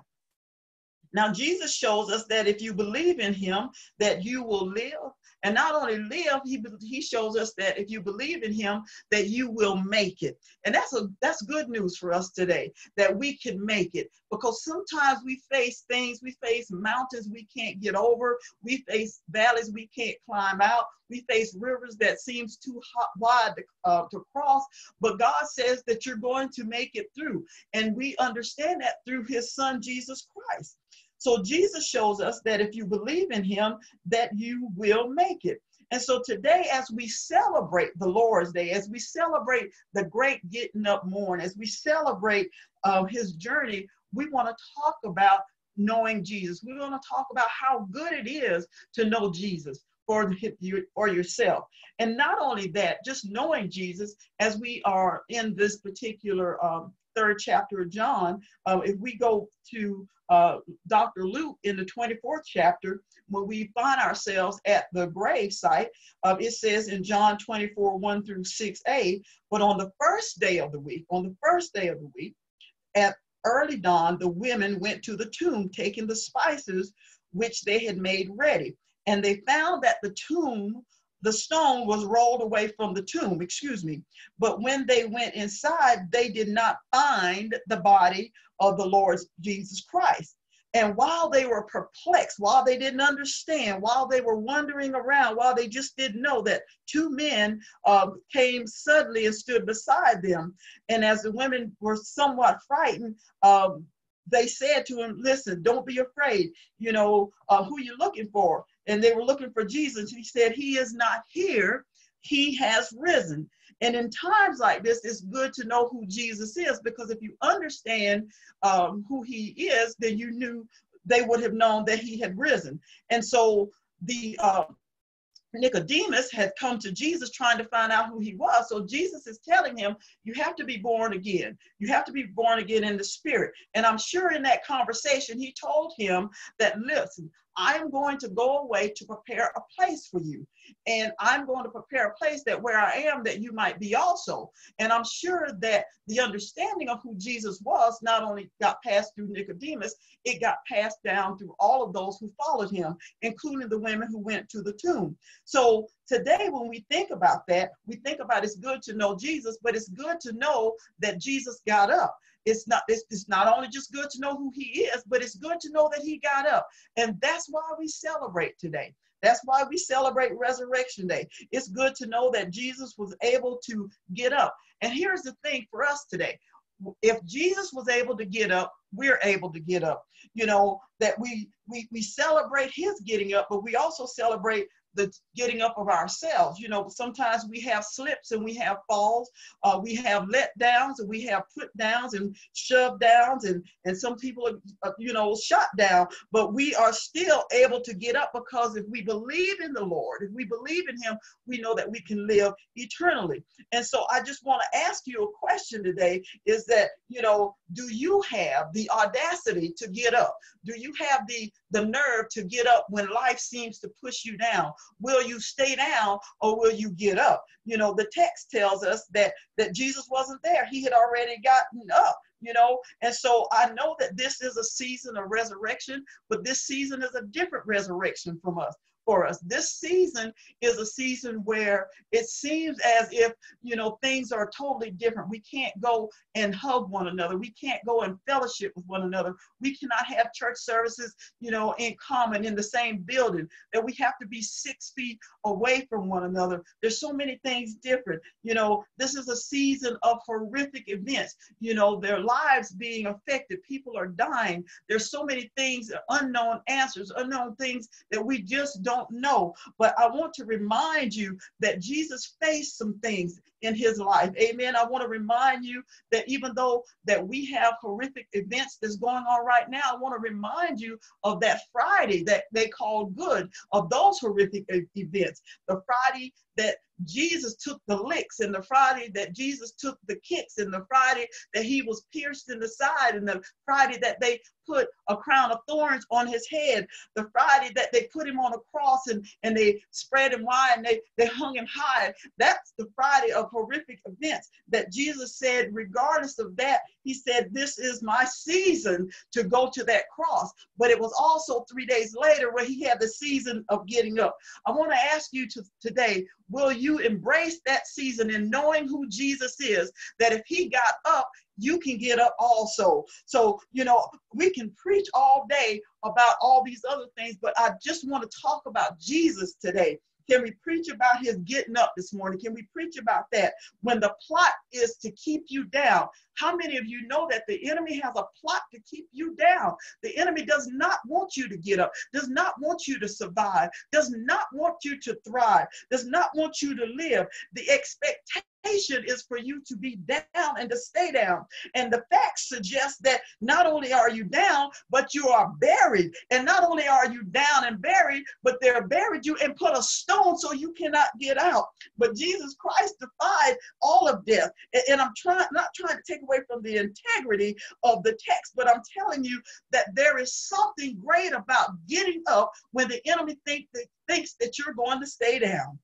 Now, Jesus shows us that if you believe in him, that you will live. And not only live, he, he shows us that if you believe in him, that you will make it. And that's a that's good news for us today, that we can make it. Because sometimes we face things, we face mountains we can't get over. We face valleys we can't climb out. We face rivers that seems too hot, wide to, uh, to cross. But God says that you're going to make it through. And we understand that through his son, Jesus Christ. So Jesus shows us that if you believe in him, that you will make it. And so today, as we celebrate the Lord's Day, as we celebrate the great getting up morning, as we celebrate uh, his journey, we want to talk about knowing Jesus. We want to talk about how good it is to know Jesus for you or yourself. And not only that, just knowing Jesus, as we are in this particular um, third chapter of John, uh, if we go to uh, Doctor Luke in the twenty-fourth chapter, when we find ourselves at the grave site, uh, it says in John twenty-four, one through six a, but on the first day of the week, on the first day of the week, at early dawn, the women went to the tomb, taking the spices which they had made ready. And they found that the tomb, the stone was rolled away from the tomb, excuse me. But when they went inside, they did not find the body of the Lord Jesus Christ. And while they were perplexed, while they didn't understand, while they were wandering around, while they just didn't know, that two men uh, came suddenly and stood beside them. And as the women were somewhat frightened, um, they said to him, listen, don't be afraid. You know, uh, who you looking for? And they were looking for Jesus. He said, he is not here. He has risen. And in times like this, it's good to know who Jesus is, because if you understand um, who he is, then you knew, they would have known that he had risen. And so the uh, Nicodemus had come to Jesus trying to find out who he was. So Jesus is telling him, you have to be born again. You have to be born again in the spirit. And I'm sure in that conversation, he told him that, listen, I'm going to go away to prepare a place for you. And I'm going to prepare a place that where I am, that you might be also. And I'm sure that the understanding of who Jesus was not only got passed through Nicodemus, it got passed down through all of those who followed him, including the women who went to the tomb. So today, when we think about that, we think about it's good to know Jesus, but it's good to know that Jesus got up. It's not, it's, it's not only just good to know who he is, but it's good to know that he got up. And that's why we celebrate today. That's why we celebrate Resurrection Day. It's good to know that Jesus was able to get up. And here's the thing for us today. If Jesus was able to get up, we're able to get up. You know, that we, we, we celebrate his getting up, but we also celebrate the getting up of ourselves. You know, sometimes we have slips and we have falls, uh, we have let downs and we have put downs and shoved downs, and, and some people are, uh, you know, shot down, but we are still able to get up, because if we believe in the Lord, if we believe in him, we know that we can live eternally. And so I just want to ask you a question today, is that, you know, do you have the audacity to get up? Do you have the, the nerve to get up when life seems to push you down? Will you stay down or will you get up? You know, the text tells us that, that Jesus wasn't there. He had already gotten up, you know, and so I know that this is a season of resurrection, but this season is a different resurrection from us. For us. This season is a season where it seems as if, you know, things are totally different. We can't go and hug one another. We can't go and fellowship with one another. We cannot have church services, you know, in common in the same building, that we have to be six feet away from one another. There's so many things different. You know, this is a season of horrific events, you know, their lives being affected. People are dying. There's so many things, unknown answers, unknown things that we just don't know. But I want to remind you that Jesus faced some things in his life. Amen. I want to remind you that even though that we have horrific events that's going on right now, I want to remind you of that Friday that they call good, of those horrific events. The Friday that Jesus took the licks, and the Friday that Jesus took the kicks, and the Friday that he was pierced in the side, and the Friday that they put a crown of thorns on his head, the Friday that they put him on a cross and, and they spread him wide and they, they hung him high. That's the Friday of horrific events that Jesus said, regardless of that, he said, this is my season to go to that cross. But it was also three days later where he had the season of getting up. I want to ask you to, today, will you embrace that season in knowing who Jesus is, that if he got up, you can get up also. So, you know, we can preach all day about all these other things, but I just want to talk about Jesus today. Can we preach about his getting up this morning? Can we preach about that? When the plot is to keep you down. How many of you know that the enemy has a plot to keep you down? The enemy does not want you to get up, does not want you to survive, does not want you to thrive, does not want you to live. The expectation is for you to be down and to stay down. And the facts suggest that not only are you down, but you are buried. And not only are you down and buried, but they're buried you and put a stone so you cannot get out. But Jesus Christ defied all of death. And I'm trying, not trying to take away from the integrity of the text, but I'm telling you that there is something great about getting up when the enemy think that, thinks that you're going to stay down.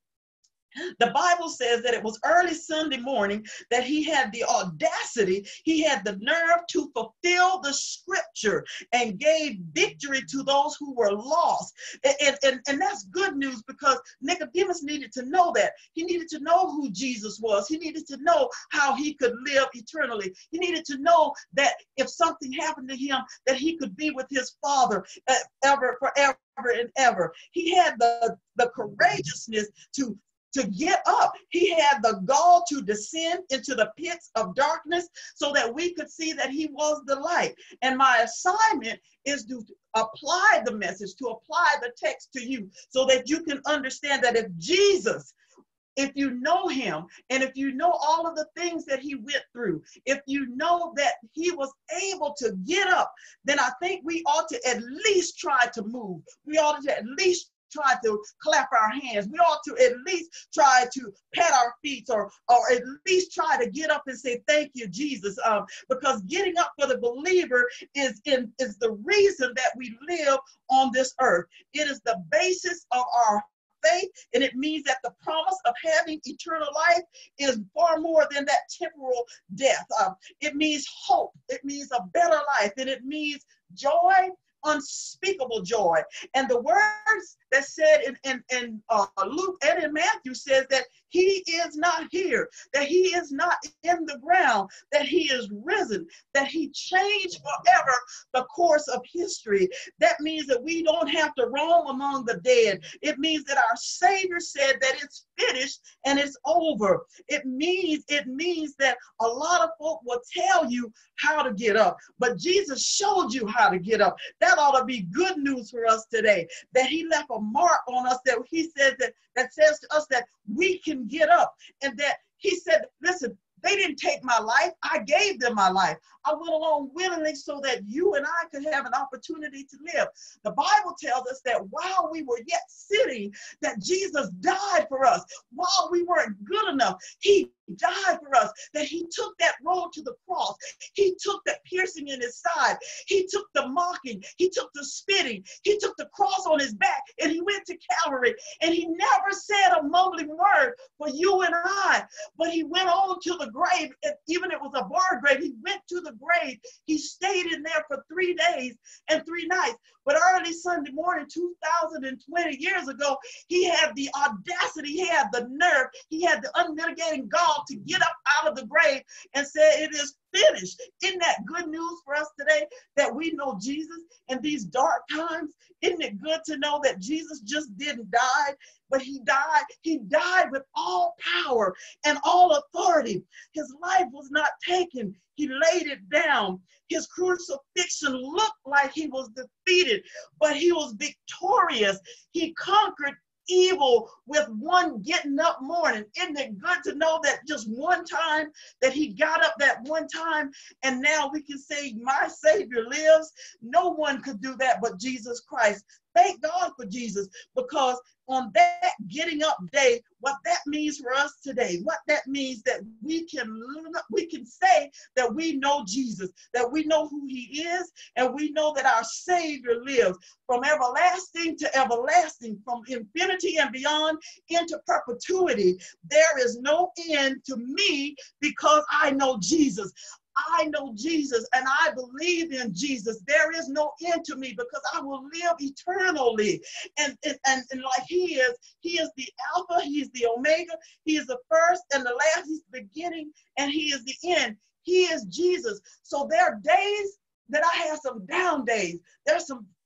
The Bible says that it was early Sunday morning that he had the audacity, he had the nerve to fulfill the scripture and gave victory to those who were lost. And, and, and that's good news, because Nicodemus needed to know that. He needed to know who Jesus was. He needed to know how he could live eternally. He needed to know that if something happened to him, that he could be with his Father ever, forever and ever. He had the, the courageousness to to get up. He had the gall to descend into the pits of darkness so that we could see that he was the light. And my assignment is to apply the message, to apply the text to you so that you can understand that if Jesus, if you know him, and if you know all of the things that he went through, if you know that he was able to get up, then I think we ought to at least try to move. We ought to at least try to clap our hands. We ought to at least try to pat our feet, or, or at least try to get up and say, thank you, Jesus. Um, because getting up for the believer is, in, is the reason that we live on this earth. It is the basis of our faith, and it means that the promise of having eternal life is far more than that temporal death. Um, it means hope. It means a better life, and it means joy, unspeakable joy. And the words that said in, in, in uh, Luke and in Matthew says that he is not here, that he is not in the ground, that he is risen, that he changed forever the course of history. That means that we don't have to roam among the dead. It means that our Savior said that it's finished and it's over. It means, it means that a lot of folk will tell you how to get up, but Jesus showed you how to get up. That ought to be good news for us today, that he left a mark on us, that he says that, that says to us that we can get up, and that he said, listen, they didn't take my life, I gave them my life. I went along willingly so that you and I could have an opportunity to live. The Bible tells us that while we were yet sitting, that Jesus died for us. While we weren't good enough, he died for us, that he took that road to the cross. He took that piercing in his side. He took the mocking. He took the spitting. He took the cross on his back, and he went to Calvary, and he never said a mumbling word for you and I, but he went on to the grave. Even if it was a bar grave, he went to the grave. He stayed in there for three days and three nights. But early Sunday morning, two thousand twenty years ago, he had the audacity, he had the nerve, he had the unmitigating gall to get up out of the grave and say, it is finished. Isn't that good news for us today, that we know Jesus in these dark times? Isn't it good to know that Jesus just didn't die, but he died? He died with all power and all authority. His life was not taken. He laid it down. His crucifixion looked like he was defeated, but he was victorious. He conquered evil with one getting up morning. Isn't it good to know that just one time that he got up that one time, and now we can say my Savior lives? No one could do that but Jesus Christ. Thank God for Jesus, because on that getting up day, what that means for us today, what that means that we can we can say that we know Jesus, that we know who he is, and we know that our Savior lives from everlasting to everlasting, from infinity and beyond into perpetuity. There is no end to me because I know Jesus. I know Jesus and I believe in Jesus. There is no end to me because I will live eternally. And, and, and, and like he is, he is the Alpha, he is the Omega, he is the first and the last, he's the beginning and he is the end. He is Jesus. So there are days that I have some down days. There's some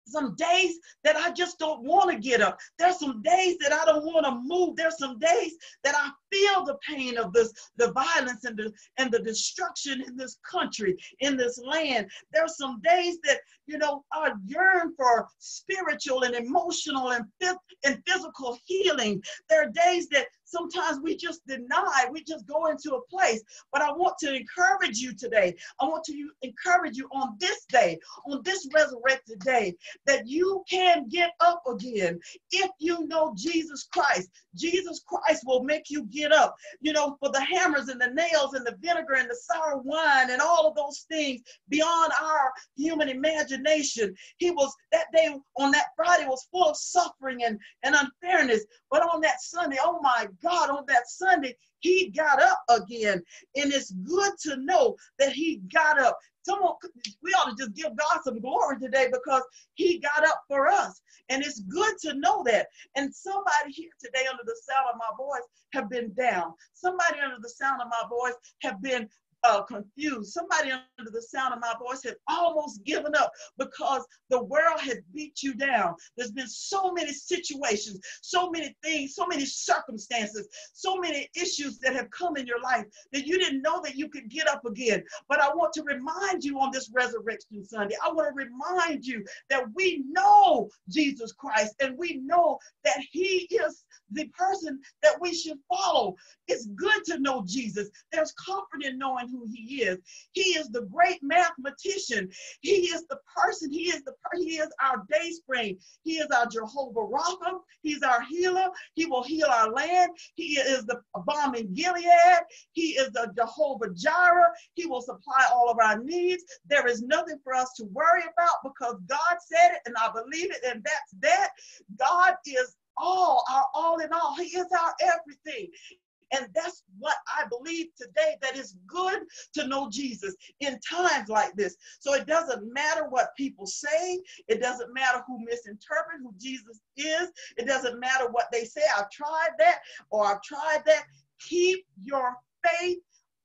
some days that I just don't want to get up. There's some days that I don't want to move. There's some days that I feel the pain of this, the violence and the, and the destruction in this country, in this land. There's some days that, you know, I yearn for spiritual and emotional and, and physical healing. There are days that sometimes we just deny, we just go into a place. But I want to encourage you today. I want to encourage you on this day, on this resurrected day, that you can get up again if you know Jesus Christ. Jesus Christ will make you get up. You know, for the hammers and the nails and the vinegar and the sour wine and all of those things beyond our human imagination. He was, that day on that Friday was full of suffering and, and unfairness. But on that Sunday, oh my God, on that Sunday, he got up again. And it's good to know that he got up. Someone, we ought to just give God some glory today because he got up for us. And it's good to know that. And somebody here today under the sound of my voice have been down. Somebody under the sound of my voice have been Uh, confused. Somebody under the sound of my voice had almost given up because the world had beat you down. There's been so many situations, so many things, so many circumstances, so many issues that have come in your life that you didn't know that you could get up again. But I want to remind you on this Resurrection Sunday, I want to remind you that we know Jesus Christ and we know that he is the person that we should follow. It's good to know Jesus. There's comfort in knowing who he is. He is the great mathematician. He is the person, he is the he is our day spring. He is our Jehovah Rapha. He's our healer. He will heal our land. He is the balm in Gilead. He is the Jehovah Jireh. He will supply all of our needs. There is nothing for us to worry about because God said it and I believe it, and that's that. God is all, our all in all. He is our everything. And that's what I believe today, that it's good to know Jesus in times like this. So it doesn't matter what people say. It doesn't matter who misinterprets who Jesus is. It doesn't matter what they say. I've tried that or I've tried that. Keep your faith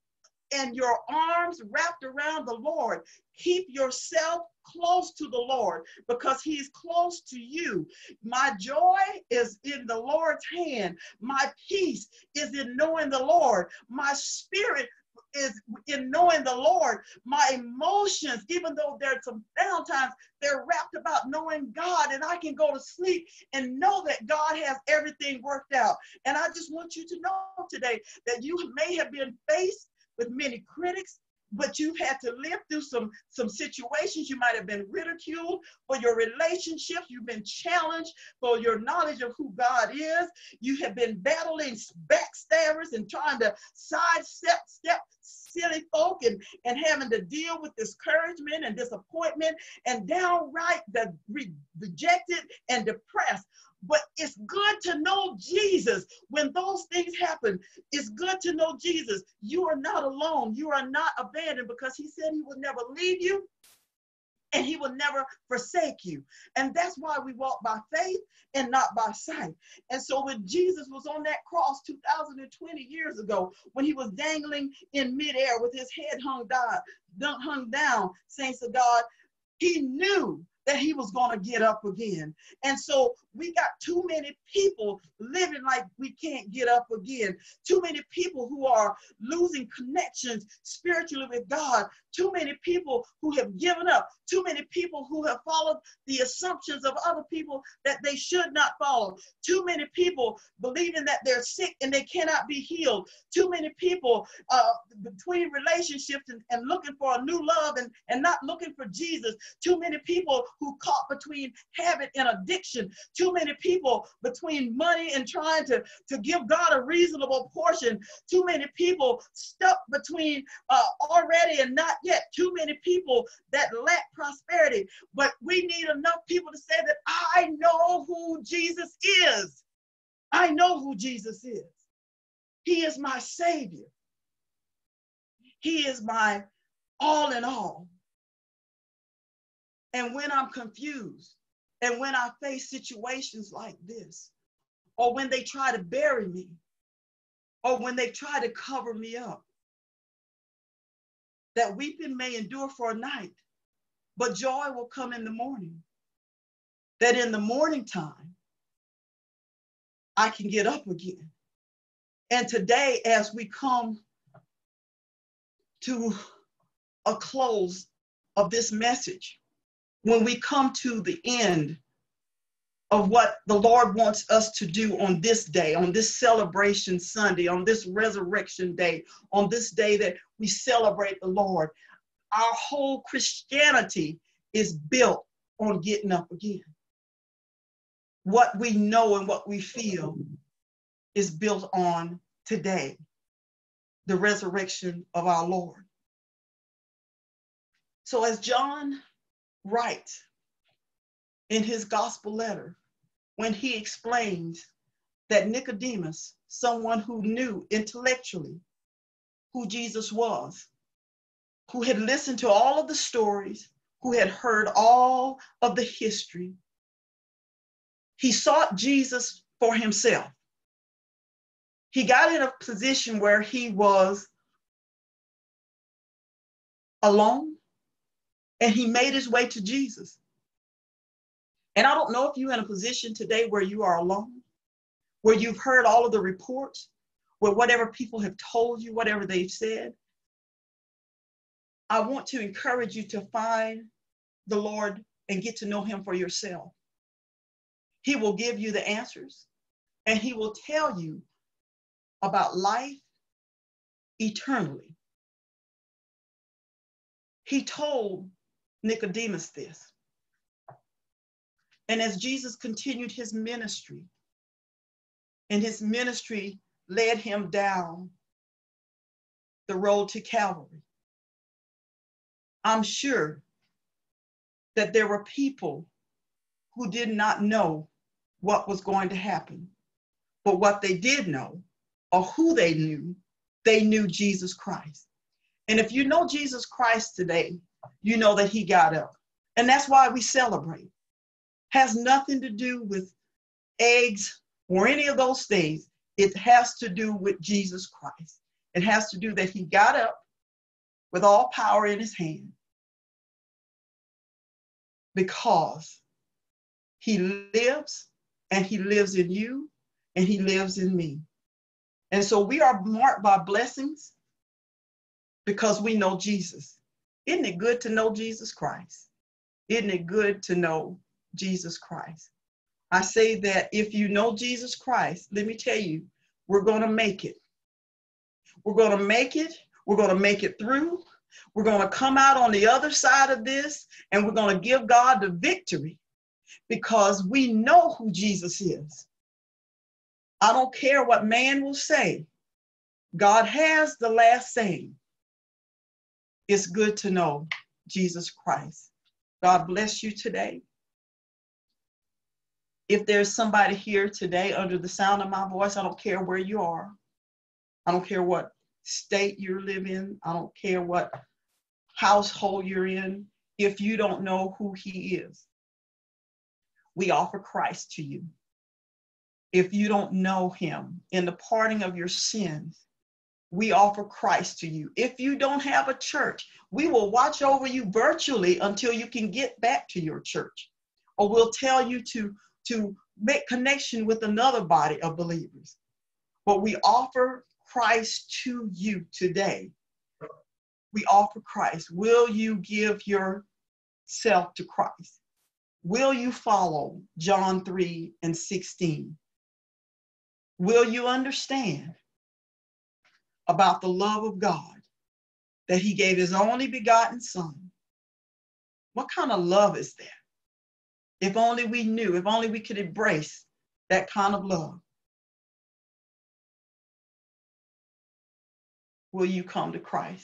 and your arms wrapped around the Lord. Keep yourself close to the Lord because he's close to you. My joy is in the Lord's hand. My peace is in knowing the Lord. My spirit is in knowing the Lord. My emotions, even though there's some downtimes, they're wrapped about knowing God, and I can go to sleep and know that God has everything worked out. And I just want you to know today that you may have been faced with many critics, but you've had to live through some, some situations. You might have been ridiculed for your relationships. You've been challenged for your knowledge of who God is. You have been battling backstabbers and trying to sidestep step silly folk and, and having to deal with discouragement and disappointment and downright the re- rejected and depressed. But it's good to know Jesus. When those things happen, it's good to know Jesus. You are not alone. You are not abandoned because he said he will never leave you and he will never forsake you. And that's why we walk by faith and not by sight. And so when Jesus was on that cross two thousand twenty years ago, when he was dangling in midair with his head hung down, hung down, saints of God, he knew that he was going to get up again. And so we got too many people living like we can't get up again. Too many people who are losing connections spiritually with God. Too many people who have given up. Too many people who have followed the assumptions of other people that they should not follow. Too many people believing that they're sick and they cannot be healed. Too many people uh, between relationships and, and looking for a new love and, and not looking for Jesus. Too many people who caught between habit and addiction. Too many people between money and trying to, to give God a reasonable portion. Too many people stuck between uh, already and not yet. Too many people that lack prosperity. But we need enough people to say that I know who Jesus is. I know who Jesus is. He is my Savior. He is my all in all. And when I'm confused, and when I face situations like this, or when they try to bury me, or when they try to cover me up, that weeping may endure for a night, but joy will come in the morning. that in the morning time, I can get up again. And today, as we come to a close of this message, when we come to the end of what the Lord wants us to do on this day, on this celebration Sunday, on this resurrection day, on this day that we celebrate the Lord, our whole Christianity is built on getting up again. What we know and what we feel is built on today, the resurrection of our Lord. So as John writes in his gospel letter, when he explains that Nicodemus, someone who knew intellectually who Jesus was, who had listened to all of the stories, who had heard all of the history, he sought Jesus for himself. He got in a position where he was alone, and he made his way to Jesus. And I don't know if you're in a position today where you are alone, where you've heard all of the reports, where whatever people have told you, whatever they've said. I want to encourage you to find the Lord and get to know him for yourself. He will give you the answers, and he will tell you about life eternally. He told Nicodemus this. And as Jesus continued his ministry, and his ministry led him down the road to Calvary, I'm sure that there were people who did not know what was going to happen. But what they did know, or who they knew, they knew Jesus Christ. And if you know Jesus Christ today, you know that he got up. And that's why we celebrate. Has nothing to do with eggs or any of those things. It has to do with Jesus Christ. It has to do that he got up with all power in his hand because he lives, and he lives in you, and he lives in me. And so we are marked by blessings because we know Jesus. Isn't it good to know Jesus Christ? Isn't it good to know Jesus Christ? I say that if you know Jesus Christ, let me tell you, we're going to make it. We're going to make it. We're going to make it through. We're going to come out on the other side of this, and we're going to give God the victory because we know who Jesus is. I don't care what man will say. God has the last say. It's good to know Jesus Christ. God bless you today. If there's somebody here today under the sound of my voice, I don't care where you are. I don't care what state you live in. I don't care what household you're in. If you don't know who he is, we offer Christ to you. If you don't know him in the parting of your sins, we offer Christ to you. If you don't have a church, we will watch over you virtually until you can get back to your church. Or we'll tell you to, to make connection with another body of believers. But we offer Christ to you today. We offer Christ. Will you give yourself to Christ? Will you follow John three and sixteen? Will you understand about the love of God, that he gave his only begotten son? What kind of love is that? If only we knew, if only we could embrace that kind of love. Will you come to Christ?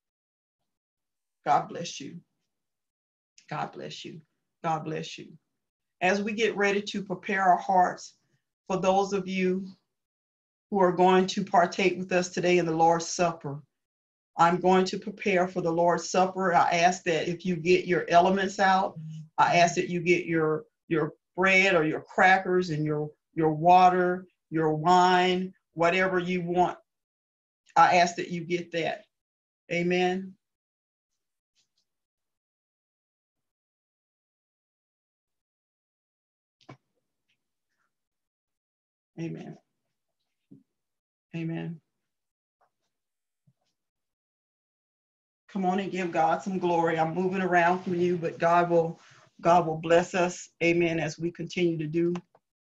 God bless you. God bless you. God bless you. As we get ready to prepare our hearts for those of you who are going to partake with us today in the Lord's Supper, I'm going to prepare for the Lord's Supper. I ask that if you get your elements out, I ask that you get your, your bread or your crackers and your, your water, your wine, whatever you want. I ask that you get that. Amen. Amen. Amen. Come on and give God some glory. I'm moving around from you, but God will, God will bless us. Amen. As we continue to do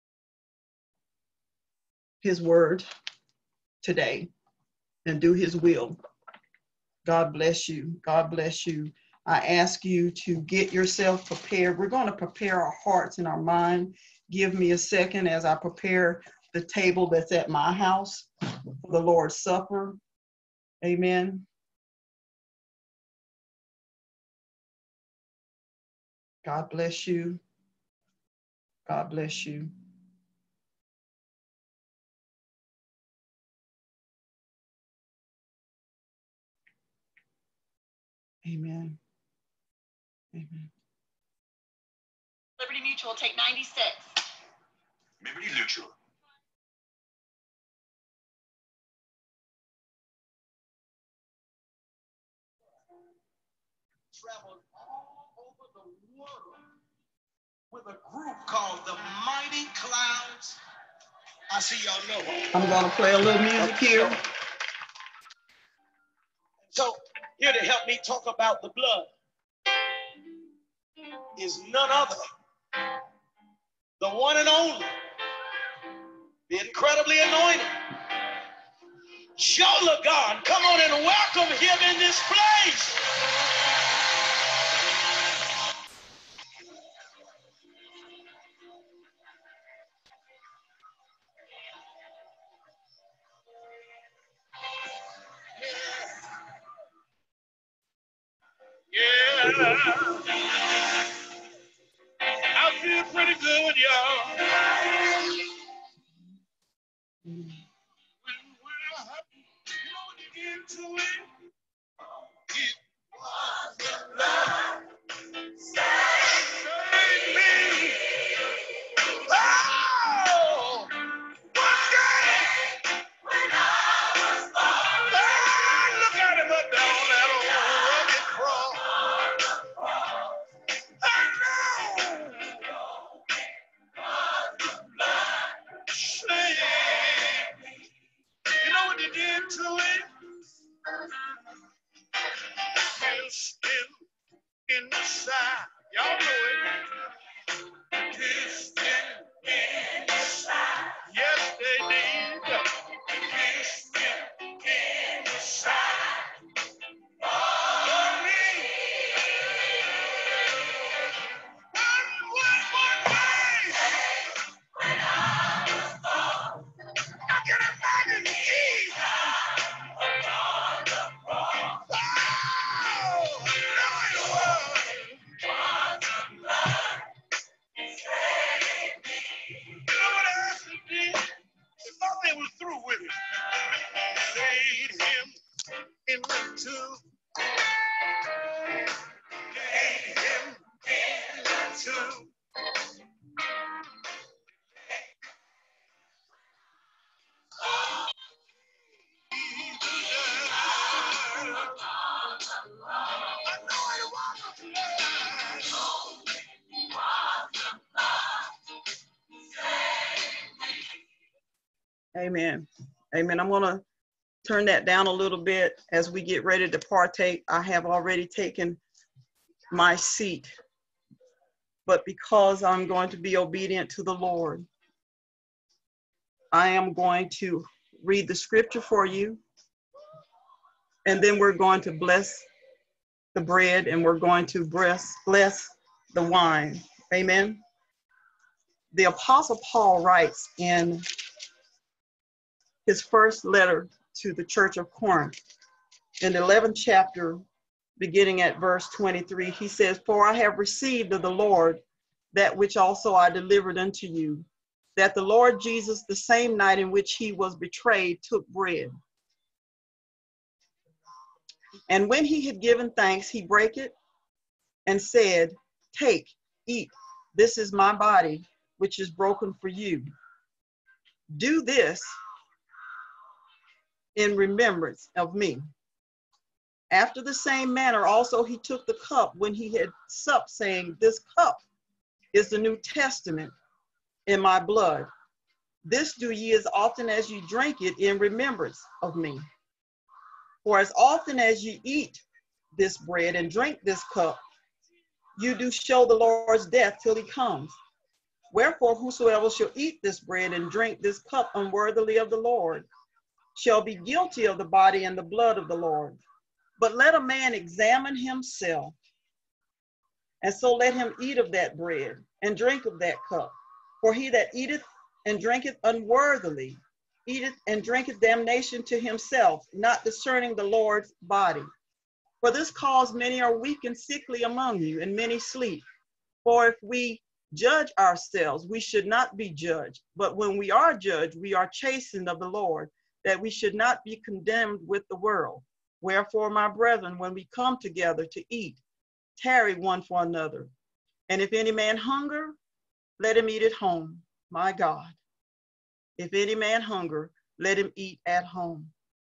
his word today and do his will. God bless you. God bless you. I ask you to get yourself prepared. We're going to prepare our hearts and our mind. Give me a second as I prepare the table that's at my house for the Lord's Supper. Amen. God bless you. God bless you. Amen. Amen. Liberty Mutual, take ninety-six. Liberty Mutual. Traveled all over the world with a group called the Mighty Clouds. I see y'all know them. I'm going to play a little music here. So, here to help me talk about the blood is none other, the one and only, the incredibly anointed, Joe Lagarde. Come on and welcome him in this place. Yeah, I feel pretty good, y'all. When, when I get to it, it was the blood saved me. Oh, one day when I was born, oh, look at him up there on that old rugged cross. You know what they did to it? It's still inside. Y'all know it. It's still inside. Yes, they did. It's still inside. For me. One, one, one day. When I was born, I can imagine Eve. Upon the cross. Oh, no, it was. Was the blood saved me. You know what I asked him did? They thought they was through with it. Laid him in the tomb. Laid him in the tomb. Amen. Amen. I'm going to turn that down a little bit as we get ready to partake. I have already taken my seat, but because I'm going to be obedient to the Lord, I am going to read the scripture for you, and then we're going to bless the bread and we're going to bless, bless the wine. Amen. The Apostle Paul writes in his first letter to the church of Corinth, in the eleventh chapter, beginning at verse twenty-three, he says, "For I have received of the Lord that which also I delivered unto you, that the Lord Jesus, the same night in which he was betrayed, took bread. And when he had given thanks, he brake it and said, Take, eat, this is my body, which is broken for you. Do this in remembrance of me. After the same manner also he took the cup when he had supped, saying, This cup is the New Testament in my blood. This do ye as often as you drink it in remembrance of me. For as often as you eat this bread and drink this cup, you do show the Lord's death till he comes. Wherefore, whosoever shall eat this bread and drink this cup unworthily of the Lord shall be guilty of the body and the blood of the Lord. But let a man examine himself, and so let him eat of that bread and drink of that cup. For he that eateth and drinketh unworthily eateth and drinketh damnation to himself, not discerning the Lord's body. For this cause many are weak and sickly among you, and many sleep. For if we judge ourselves, we should not be judged. But when we are judged, we are chastened of the Lord, that we should not be condemned with the world. Wherefore, my brethren, when we come together to eat, tarry one for another. And if any man hunger, let him eat at home. My God. If any man hunger, let him eat at home.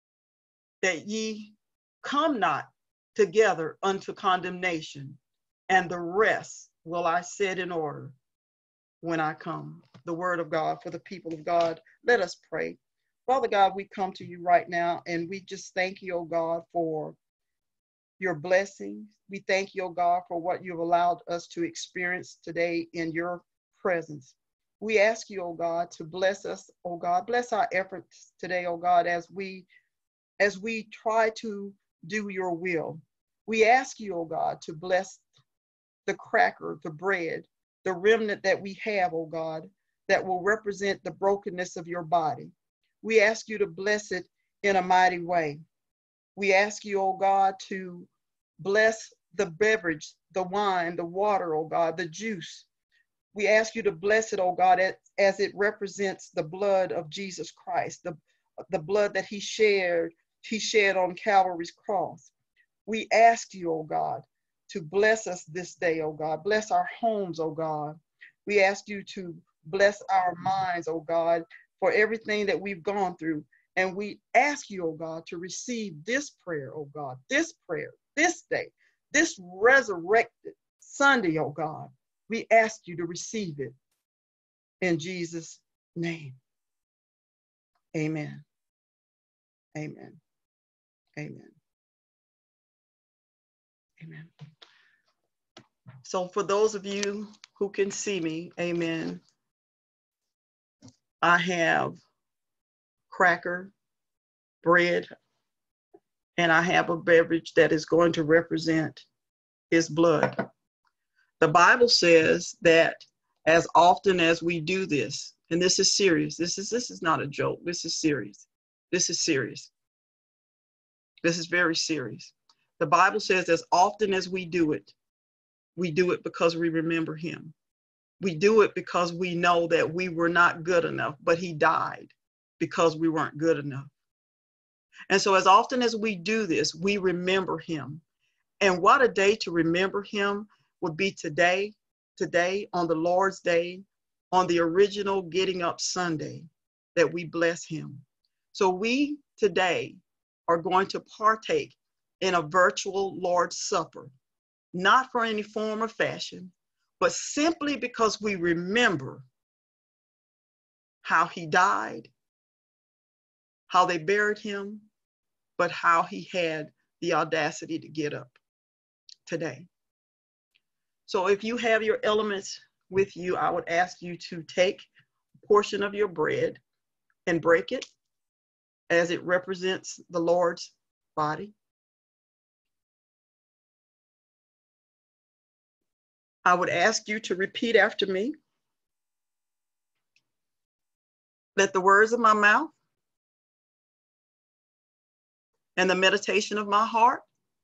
That ye come not together unto condemnation, and the rest will I set in order when I come. The word of God for the people of God. Let us pray. Father God, we come to you right now, and we just thank you, oh God, for your blessings. We thank you, oh God, for what you've allowed us to experience today in your presence. We ask you, oh God, to bless us, oh God. Bless our efforts today, oh God, as we as we try to do your will. We ask you, oh God, to bless the cracker, the bread, the remnant that we have, oh God, that will represent the brokenness of your body. We ask you to bless it in a mighty way. We ask you, oh God, to bless the beverage, the wine, the water, oh God, the juice. We ask you to bless it, oh God, as, as it represents the blood of Jesus Christ, the, the blood that he shared, he shed on Calvary's cross. We ask you, oh God, to bless us this day, oh God. Bless our homes, oh God. We ask you to bless our minds, oh God, for everything that we've gone through. And we ask you, oh God, to receive this prayer, oh God, this prayer, this day, this resurrected Sunday, oh God. We ask you to receive it in Jesus' name. Amen. Amen. Amen. Amen. So for those of you who can see me, amen, I have cracker, bread, and I have a beverage that is going to represent his blood. The Bible says that as often as we do this, and this is serious, this is this is not a joke, this is serious. This is serious. This is very serious. The Bible says as often as we do it, we do it because we remember him. We do it because we know that we were not good enough, but he died because we weren't good enough. And so as often as we do this, we remember him. And what a day to remember him would be today, today on the Lord's Day, on the original Getting Up Sunday, that we bless him. So we today are going to partake in a virtual Lord's Supper, not for any form or fashion, but simply because we remember how he died, how they buried him, but how he had the audacity to get up today. So if you have your elements with you, I would ask you to take a portion of your bread and break it as it represents the Lord's body. I would ask you to repeat after me. Let the words of my mouth and the meditation of my heart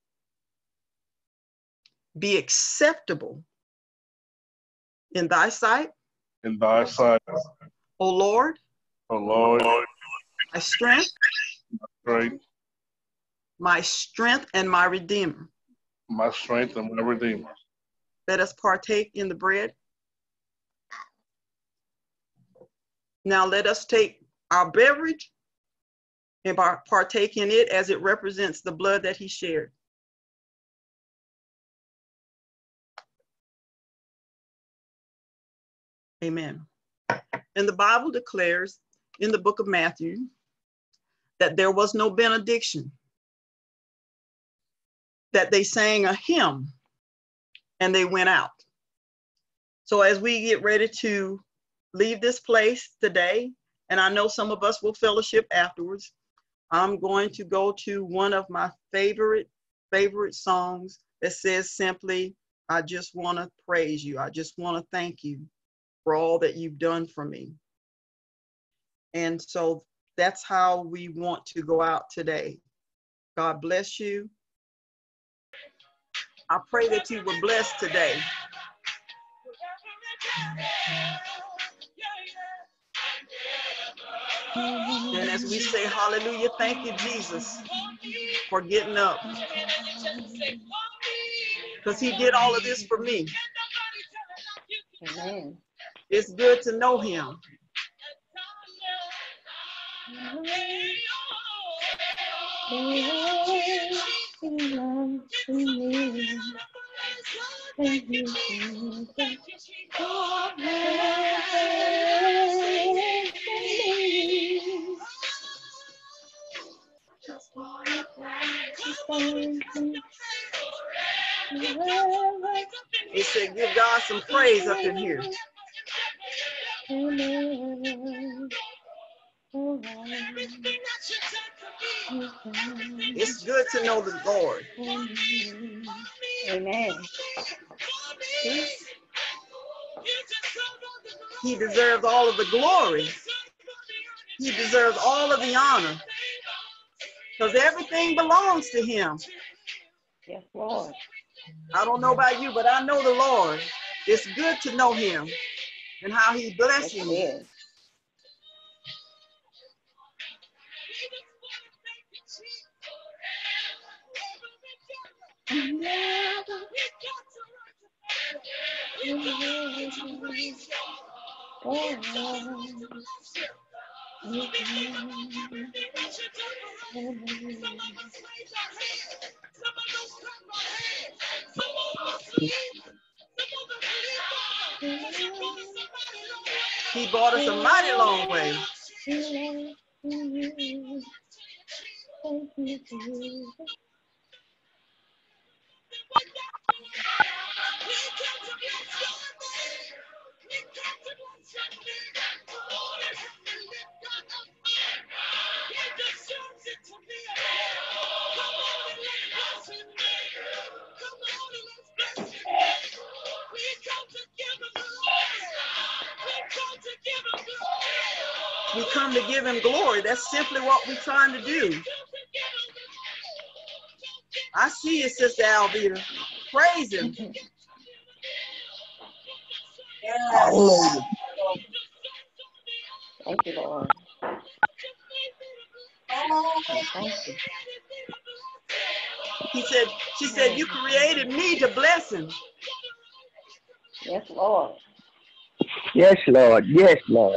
be acceptable in thy sight. In thy sight. O Lord. O Lord. My strength. Great. My strength and my Redeemer. My strength and my Redeemer. Let us partake in the bread. Now let us take our beverage and partake in it as it represents the blood that he shared. Amen. And the Bible declares in the book of Matthew that there was no benediction, that they sang a hymn and they went out. So as we get ready to leave this place today, and I know some of us will fellowship afterwards, I'm going to go to one of my favorite, favorite songs that says simply, I just want to praise you. I just want to thank you for all that you've done for me. And so that's how we want to go out today. God bless you. I pray that you were blessed today. And as we say hallelujah, thank you, Jesus, for getting up. Because he did all of this for me. Amen. It's good to know him. He said, give God some praise up in here. It's good to know the Lord. Amen. He deserves all of the glory. He deserves all of the honor. Because everything belongs to him. Yes, Lord. I don't know about you, but I know the Lord. It's good to know him and how he blesses Yes, me. it is. He brought us a mighty long way. We come to give him glory. That's simply what we're trying to do. I see you, Sister Alvita. Praise him. Hallelujah. Thank you, Lord. Thank you. He said, she said, you created me to bless him. Yes, Lord. Yes, Lord. Yes, Lord.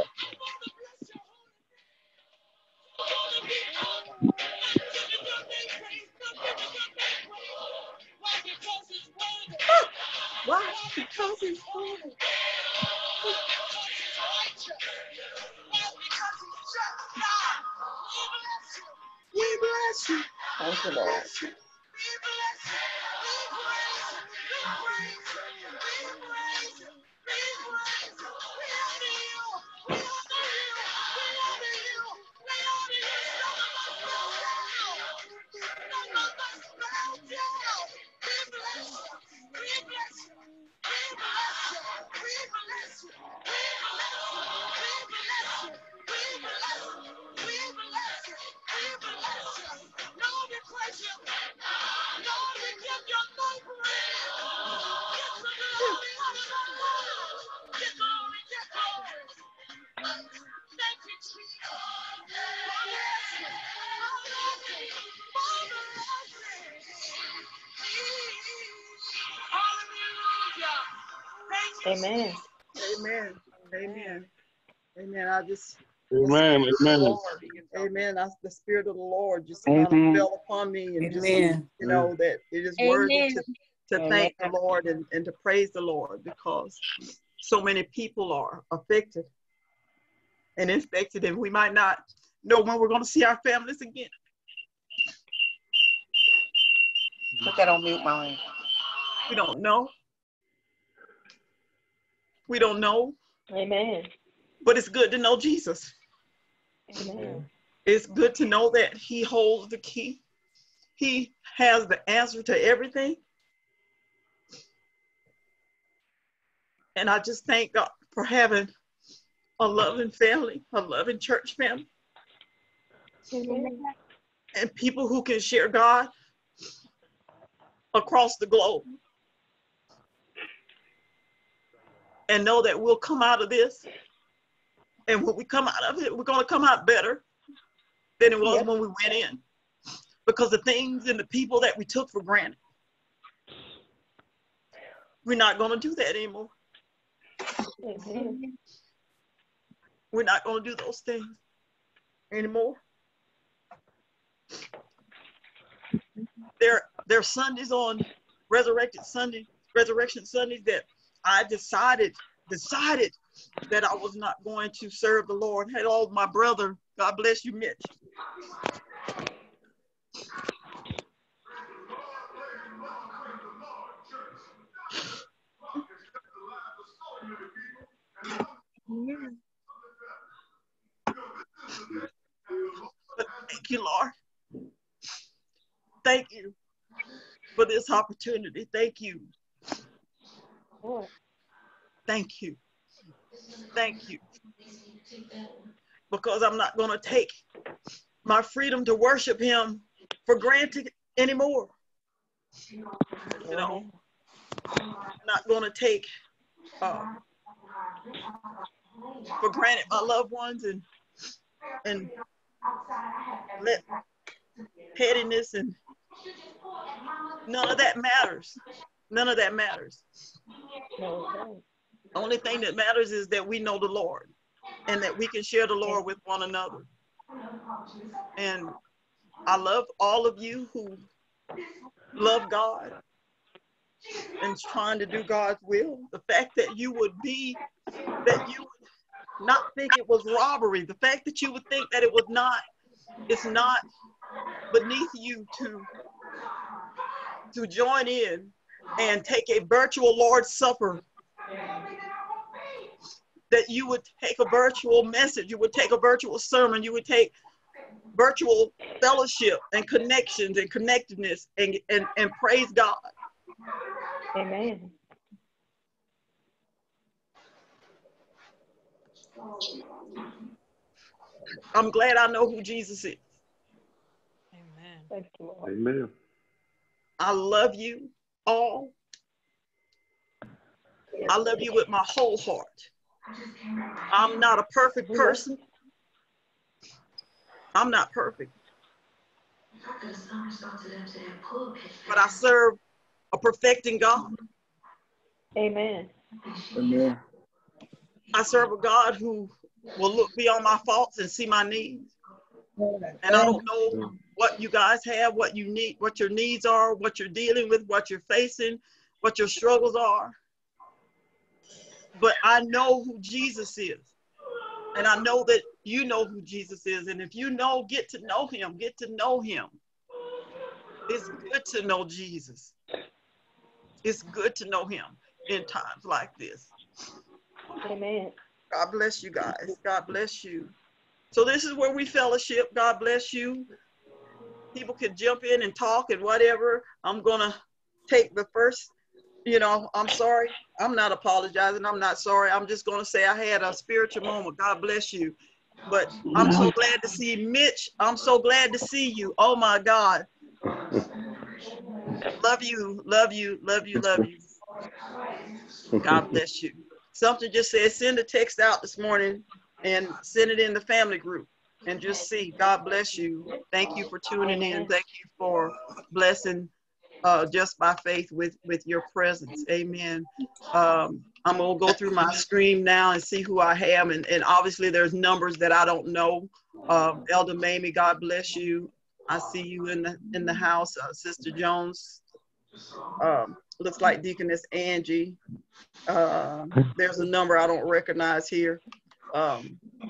Why? Because he's holy. We bless you. Thank you, Lord. Amen. Amen. Amen. Amen. I just Amen. Amen. Lord, amen. I, the Spirit of the Lord just kind of Amen. fell upon me, and just, Amen. you know, that it is worthy to, to thank the Lord and, and to praise the Lord, because so many people are affected and infected, and we might not know when we're going to see our families again. Put that on mute, Molly. We don't know. We don't know. Amen. But it's good to know Jesus. Amen. It's good to know that he holds the key. He has the answer to everything. And I just thank God for having a loving family, a loving church family. Amen. And people who can share God across the globe. And know that we'll come out of this. And when we come out of it, we're going to come out better than it was Yep. when we went in. Because the things and the people that we took for granted, we're not going to do that anymore. Amen. We're not going to do those things anymore. There, there are Sundays on Resurrected Sunday, Resurrection Sundays that I decided, decided that I was not going to serve the Lord. Hello, my brother. God bless you, Mitch. But thank you, Lord. Thank you for this opportunity. Thank you. Thank you. Thank you. Because I'm not going to take my freedom to worship him for granted anymore. You know, I'm not going to take uh, for granted my loved ones and and let pettiness and none of that matters. None of that matters. No. The only thing that matters is that we know the Lord and that we can share the Lord with one another. And I love all of you who love God and trying to do God's will. The fact that you would be, that you would not think it was robbery, the fact that you would think that it was not, it's not beneath you to, to join in and take a virtual Lord's Supper, that you would take a virtual message, you would take a virtual sermon, you would take virtual fellowship and connections and connectedness and, and, and praise God. Amen. I'm glad I know who Jesus is. Amen. Thank you, Lord. Amen. I love you all. I love you with my whole heart. I'm not a perfect person. I'm not perfect. But I serve a perfecting God. Amen. Amen. I serve a God who will look beyond my faults and see my needs. And I don't know what you guys have, what you need, what your needs are, what you're dealing with, what you're facing, what your struggles are. But I know who Jesus is. And I know that you know who Jesus is. And if you know, get to know him, get to know him. It's good to know Jesus. It's good to know him in times like this. Amen. God bless you guys. God bless you. So this is where we fellowship. God bless you. People can jump in and talk and whatever. I'm going to take the first, you know, I'm sorry. I'm not apologizing. I'm not sorry. I'm just going to say I had a spiritual moment. God bless you. But I'm so glad to see Mitch. I'm so glad to see you. Oh my God. Love you. Love you. Love you. Love you. God bless you. Something just said, send a text out this morning and send it in the family group and just see. God bless you. Thank you for tuning in. Thank you for blessing uh, just by faith with, with your presence. Amen. Um, I'm going to go through my screen now and see who I have. And, and obviously there's numbers that I don't know. Um, Elder Mamie, God bless you. I see you in the, in the house. Uh, Sister Jones. Um, looks like Deaconess Angie. Uh, there's a number I don't recognize here. Um,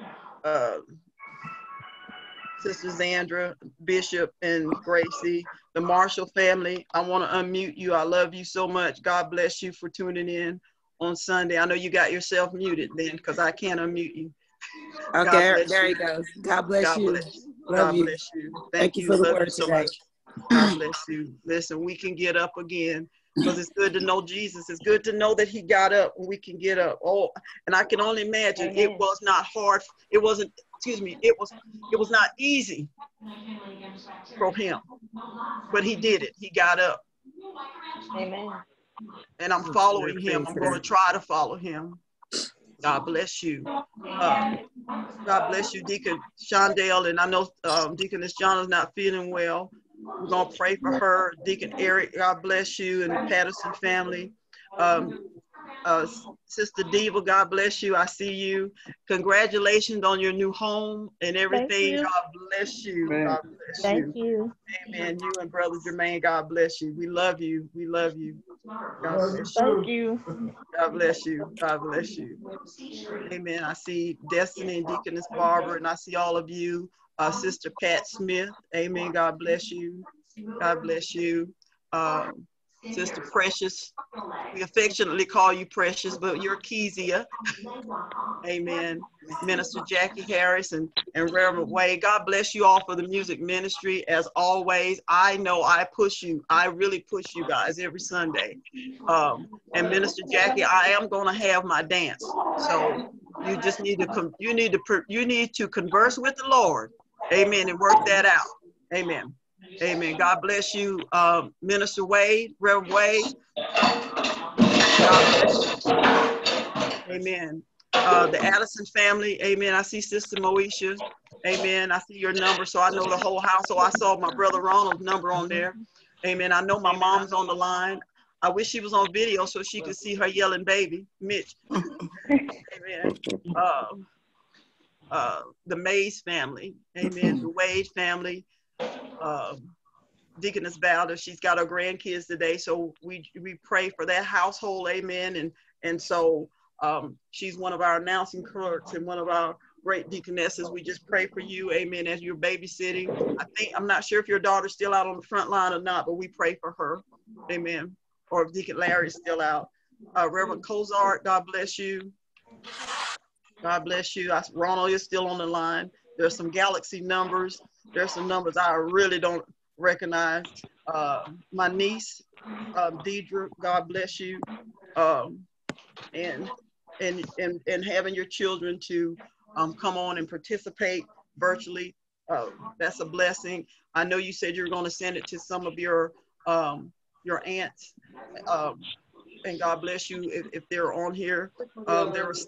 uh, Sister Zandra, Bishop, and Gracie, the Marshall family. I want to unmute you. I love you so much. God bless you for tuning in on Sunday. I know you got yourself muted then because I can't unmute you. Okay, there you go. God bless God you. bless you. Love God you. bless you. Thank, Thank you you. for the Love word you so today. much. God bless you. Listen, we can get up again because it's good to know Jesus. It's good to know that he got up and we can get up. Oh, and I can only imagine Amen. it was not hard. It wasn't, excuse me, it was, it was not easy for him, but he did it. He got up. Amen. And I'm following him. I'm going to try to follow him. God bless you. Uh, God bless you, Deacon Shondale. And I know um, Deaconess John is not feeling well. We're going to pray for her. Deacon Eric, God bless you, and the Patterson family. Um, uh, Sister Diva, God bless you. I see you. Congratulations on your new home and everything. you. God bless you. God bless Thank you. you. Amen. You and Brother Jermaine, God bless you. We love you. We love you. God bless you. Thank you. God bless you. God bless you. Amen. I see Destiny and Deaconess Barbara, and I see all of you. Uh, Sister Pat Smith. Amen. God bless you. God bless you. Um, Sister Precious. We affectionately call you Precious, but you're Kezia. Amen. Minister Jackie Harris and, and Reverend Wade. God bless you all for the music ministry. As always, I know I push you. I really push you guys every Sunday. Um, and Minister Jackie, I am going to have my dance. So you just need to com you need to you need to converse with the Lord. Amen. And work that out. Amen. Amen. God bless you, um, Minister Wade, Reverend Wade. God bless you. Amen. Uh, the Addison family, amen. I see Sister Moesha, amen. I see your number, so I know the whole household. I saw my brother Ronald's number on there, amen. I know my mom's on the line. I wish she was on video so she could see her yelling baby, Mitch. Amen. Uh, uh, the Mays family, amen. The Wade family, uh, Deaconess Valda, she's got her grandkids today, so we we pray for that household, amen. And and so um, she's one of our announcing clerks and one of our great deaconesses. We just pray for you, amen, as you're babysitting. I think, I'm not sure if your daughter's still out on the front line or not, but we pray for her, amen. Or if Deacon Larry's still out. Uh, Reverend Cozart, God bless you. God bless you. I, Ronald is still on the line. There's some Galaxy numbers. There's some numbers I really don't recognize. Uh, my niece, um, Deidre, God bless you. Um, and, and, and, and having your children to um, come on and participate virtually, uh, that's a blessing. I know you said you're going to send it to some of your, um, your aunts. Um, and God bless you if, if they're on here. Um, there was,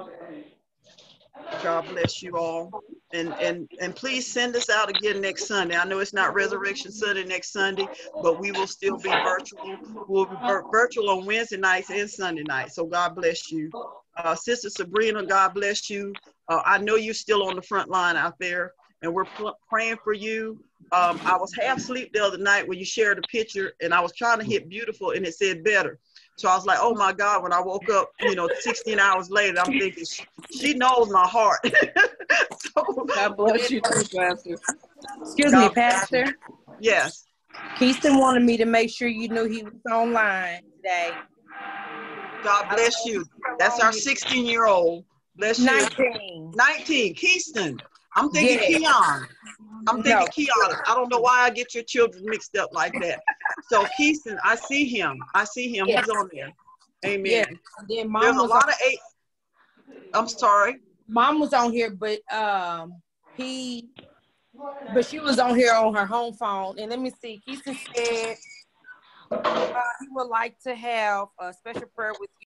God bless you all. And, and, and please send us out again next Sunday. I know it's not Resurrection Sunday next Sunday, but we will still be virtual. We'll be virtual on Wednesday nights and Sunday nights. So God bless you. Uh, Sister Sabrina, God bless you. Uh, I know you're still on the front line out there, and we're praying for you. Um, I was half asleep the other night when you shared a picture, and I was trying to hit beautiful, and it said better. So I was like, oh my God, when I woke up, you know, sixteen hours later, I'm thinking, she, she knows my heart. So, God bless you too, Pastor. Excuse God me, Pastor. Yes. Keiston wanted me to make sure you knew he was online today. God bless you. That's our sixteen year old. Bless you. nineteen. nineteen. Keiston. I'm thinking Yes. Keon. I'm thinking No. Keon. I don't know why I get your children mixed up like that. So Keiston, I see him. I see him. Yes. He's on there. Amen. Yes. Then mom There's a was lot on, of eight. I'm sorry. Mom was on here, but um, he, but she was on here on her home phone. And let me see. Keiston said uh, he would like to have a special prayer with you.